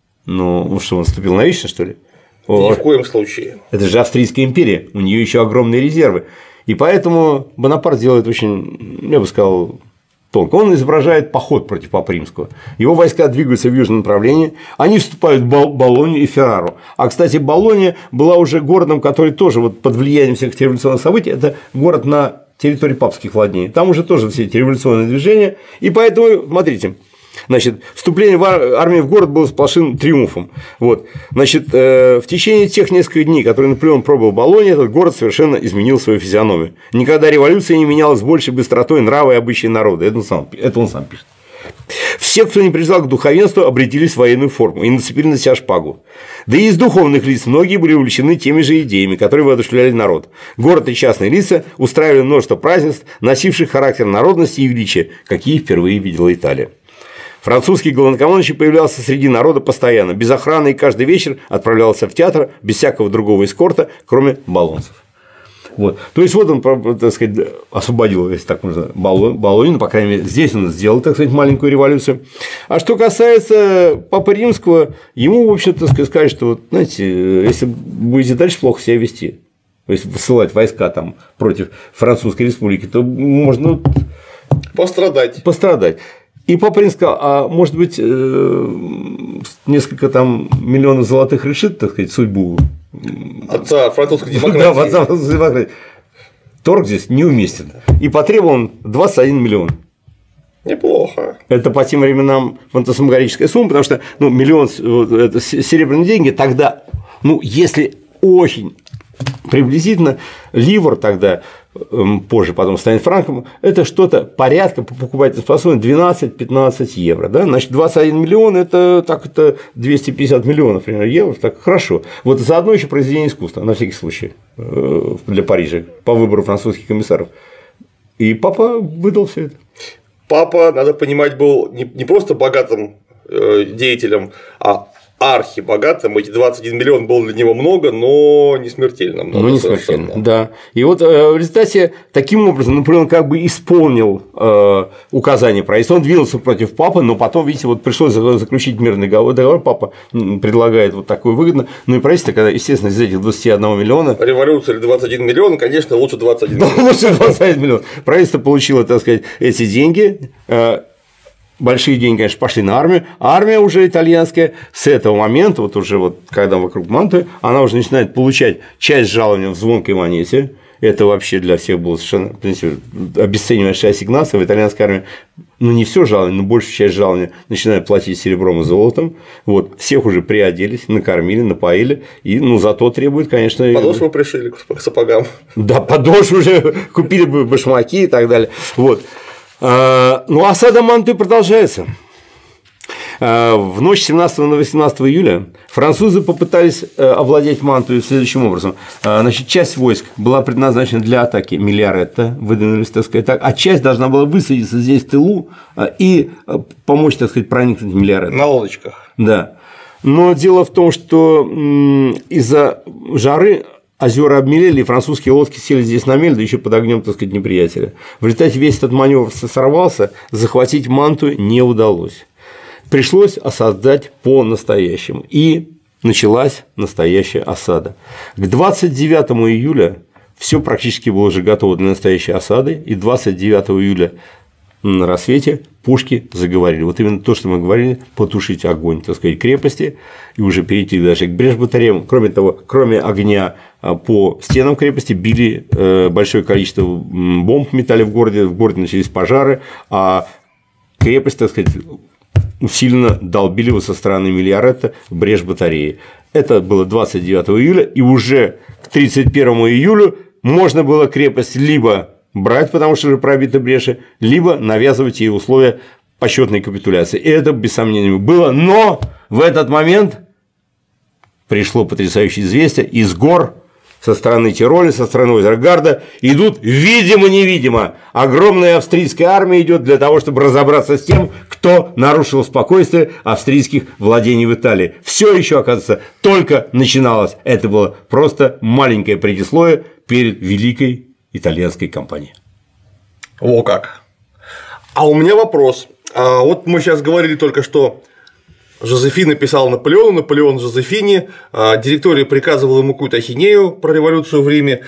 Ну, что, он вступил навечно, что ли? Ни в коем случае. Это же Австрийская империя, у нее еще огромные резервы. И поэтому Бонапарт делает очень, я бы сказал, тонко. Он изображает поход против Папы Римского. Его войска двигаются в южном направлении, они вступают в Болонью и Феррару. А, кстати, Болонья была уже городом, который тоже вот под влиянием всех этих революционных событий, это город на территории папских владений. Там уже тоже все эти революционные движения. И поэтому, смотрите, значит, вступление в армии в город было сплошным триумфом. Вот. Значит, в течение тех нескольких дней, которые Наполеон пробыл в Болонье, этот город совершенно изменил свою физиономию. Никогда революция не менялась с большей быстротой нравы и обычаи народа. Это он сам, это он сам пишет. Все, кто не принадлежал к духовенству, обрядились в военную форму и нацепили на себя шпагу. Да и из духовных лиц многие были увлечены теми же идеями, которые воодушевляли народ. Город и частные лица устраивали множество празднеств, носивших характер народности и величия, какие впервые видела Италия. Французский главнокомандующий появлялся среди народа постоянно, без охраны, и каждый вечер отправлялся в театр без всякого другого эскорта, кроме болонцев. Вот. То есть, вот он, так сказать, освободил, если так можно, Болонью, ну, по крайней мере, здесь он сделал, так сказать, маленькую революцию. А что касается Папы Римского, ему, в общем-то, сказать, что, вот, знаете, если будете дальше плохо себя вести, если посылать войска там против Французской республики, то можно пострадать. пострадать. И Папа Римский сказал: а может быть, несколько там миллионов золотых решит, так сказать, судьбу отца французской демократии. Да, отца французской демократии. Торг здесь неуместен. И потребовал он двадцать один миллион. Неплохо. Это по тем временам фантасмагорическая сумма, потому что ну, миллион это серебряные деньги тогда, ну, если очень приблизительно, ливр тогда, позже потом станет франком, это что-то порядка по покупательной способности двенадцать-пятнадцать евро. Да? Значит, двадцать один миллион – это, так, это двести пятьдесят миллионов примерно, евро, так хорошо. Вот заодно еще произведение искусства, на всякий случай, для Парижа, по выбору французских комиссаров. И папа выдал все это. Папа, надо понимать, был не просто богатым деятелем, а архибогатым. Эти двадцать один миллион было для него много, но не смертельно много. Ну, не смертельно, да. И вот в результате таким образом Наполеон как бы исполнил э, указания правительства. Он двинулся против папы, но потом, видите, вот пришлось заключить мирный договор. Папа предлагает вот такую выгодно. Ну и правительство, когда, естественно, из этих двадцати одного миллиона. Революция или двадцать один миллион, конечно, лучше двадцать один миллион. Лучше двадцать один миллион. Правительство получило, так сказать, эти деньги. большие деньги, конечно, пошли на армию, а армия уже итальянская с этого момента, вот уже вот когда вокруг Манты, она уже начинает получать часть жалования в звонкой монете. Это вообще для всех было совершенно обесценивающая ассигнация в итальянской армии. Ну, не все жалование, но большую часть жалования начинают платить серебром и золотом. Вот, всех уже приоделись, накормили, напоили. И, ну, зато требует, конечно… Подошву пришили к сапогам. Да, подошву уже купили бы башмаки и так далее. Вот. Ну, осада Манты продолжается. В ночь с семнадцатого на восемнадцатое июля французы попытались овладеть Мантою следующим образом. Значит, часть войск была предназначена для атаки Мильяретто, выдвинулись, так сказать, так, а часть должна была высадиться здесь в тылу и помочь, так сказать, проникнуть в Мильяретто. На лодочках. Да. Но дело в том, что из-за жары озера обмелели, и французские лодки сели здесь на мель, да еще под огнем, так сказать, неприятеля. В результате весь этот маневр сорвался, захватить Манту не удалось. Пришлось осаждать по-настоящему. И началась настоящая осада. К двадцать девятому июля все практически было уже готово для настоящей осады, и двадцать девятого июля на рассвете пушки заговорили. Вот именно то, что мы говорили, потушить огонь, так сказать, крепости, и уже перейти даже к брешь-батареям. Кроме того, кроме огня по стенам крепости били большое количество бомб, метали в городе, в городе начались пожары, а крепость, так сказать, усиленно долбили его со стороны Мильяретто в брешь батареи. Это было двадцать девятого июля, и уже к тридцать первому июля можно было крепость либо брать, потому что уже пробиты бреши, либо навязывать ей условия почетной капитуляции. И это, без сомнения, было. Но в этот момент пришло потрясающее известие: из гор со стороны Тироля, со стороны озера Гарда идут видимо-невидимо. Огромная австрийская армия идет для того, чтобы разобраться с тем, кто нарушил спокойствие австрийских владений в Италии. Все еще, оказывается, только начиналось. Это было просто маленькое предисловие перед великой итальянской кампанией. О как! А у меня вопрос. А вот мы сейчас говорили только что, Жозефина писал Наполеону, Наполеон Жозефине, директория приказывала ему какую-то ахинею про революцию в Риме.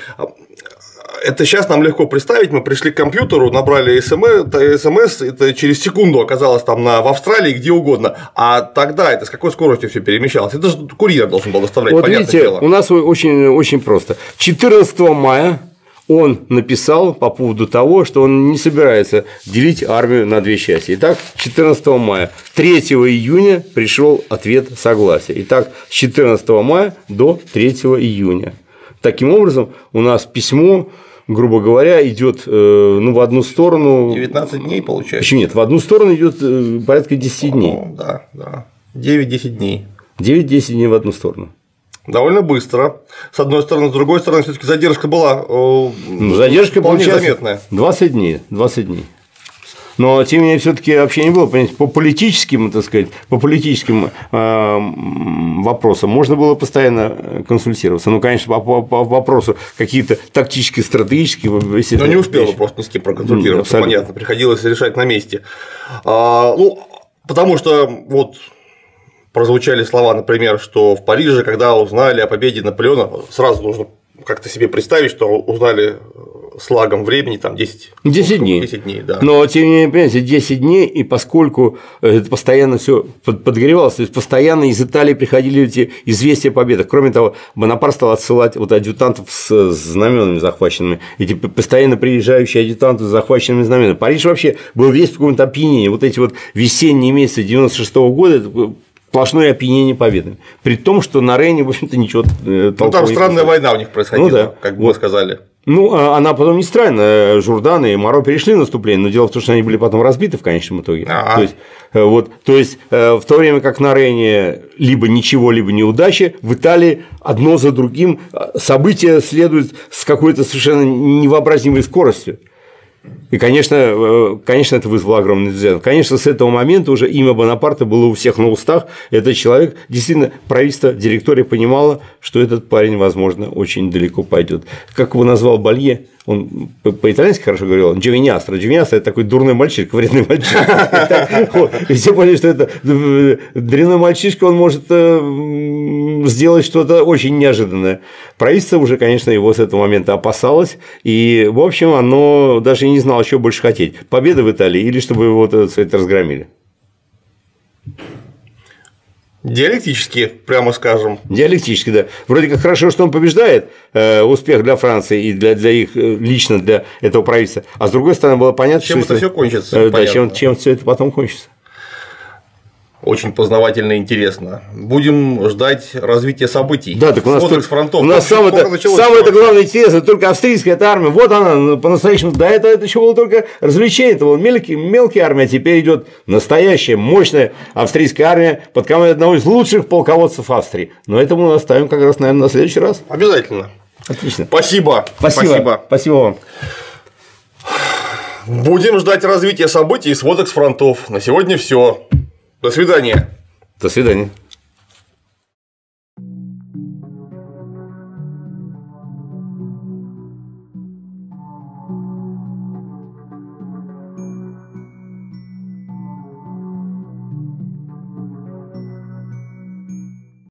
Это сейчас нам легко представить, мы пришли к компьютеру, набрали СМС, это через секунду оказалось там на, в Австралии, где угодно, а тогда это с какой скоростью все перемещалось? Это же курьер должен был доставлять, вот понятное видите, дело. У нас очень, очень просто. четырнадцатого мая он написал по поводу того, что он не собирается делить армию на две части. Итак, четырнадцатого мая. третьего июня пришел ответ согласия. Итак, с четырнадцатого мая до третьего июня. Таким образом, у нас письмо, грубо говоря, идет ну, в одну сторону. девятнадцать дней получается. Почему нет? В одну сторону идет порядка десять дней. О, да, да. девять-десять дней. девять-десять дней в одну сторону. Довольно быстро. С одной стороны, с другой стороны, все-таки задержка была ну, задержка вполне заметная. двадцать дней. двадцать дней. Но тем не менее, все-таки общение было, понимаете, по политическим, так сказать, по политическим э, вопросам можно было постоянно консультироваться. Ну, конечно, по, по вопросу какие-то тактические, стратегические. Но не успел бы просто ни с кем проконсультироваться, абсолютно. Понятно, приходилось решать на месте. А, ну, потому что вот. Прозвучали слова, например, что в Париже, когда узнали о победе Наполеона, сразу нужно как-то себе представить, что узнали с лагом времени там десять дней. десять дней, да. Но тем не менее, понимаете, десять дней, и поскольку это постоянно все подогревалось, то есть постоянно из Италии приходили эти известия о победах. Кроме того, Бонапарт стал отсылать вот адъютантов с знаменами захваченными, эти постоянно приезжающие адъютанты с захваченными знаменами. Париж вообще был весь в каком-то опьянении. Вот эти вот весенние месяцы девяносто шестого года. Сплошное опьянение победами. При том, что на Рейне, в общем-то, ничего толкового. Ну, там странная война у них происходила, ну, да. как бы вот. мы сказали. Ну, она потом не странная. Журдан и Моро перешли в наступление, но дело в том, что они были потом разбиты в конечном итоге. А-а. То есть, вот, то есть, в то время как на Рейне либо ничего, либо неудачи, в Италии одно за другим события следуют с какой-то совершенно невообразимой скоростью. И, конечно, конечно, это вызвало огромный энтузиазм. Конечно, с этого момента уже имя Бонапарта было у всех на устах. Этот человек, действительно, правительство, директория понимало, что этот парень, возможно, очень далеко пойдет. Как его назвал Балье? Он по-итальянски хорошо говорил, Джовиниастро. Джовиниастро – это такой дурной мальчишка, вредный мальчишка. И все поняли, что это дрянной мальчишка, он может сделать что-то очень неожиданное. Правительство уже, конечно, его с этого момента опасалось, и, в общем, оно даже не знало, чего больше хотеть – победы в Италии или чтобы его, так сказать, разгромили. Диалектически, прямо скажем. Диалектически, да. Вроде как хорошо, что он побеждает, э, успех для Франции и для, для их лично для этого правительства. А с другой стороны, было понятно, чем что это все кончится. Э, да, чем, чем все это потом кончится. Очень познавательно и интересно. Будем ждать развития событий. Да, так у нас, только, фронтов. У нас самое-то самое главное интересно, только австрийская эта армия. Вот она, по-настоящему. До этого это еще было только развлечение. Это была мелкие, мелкие армии, а теперь идет настоящая, мощная австрийская армия под командой одного из лучших полководцев Австрии. Но это мы оставим как раз, наверное, на следующий раз. Обязательно. Отлично. Спасибо. Спасибо. Спасибо, Спасибо вам. Будем ждать развития событий и сводок с фронтов. На сегодня все. До свидания. До свидания.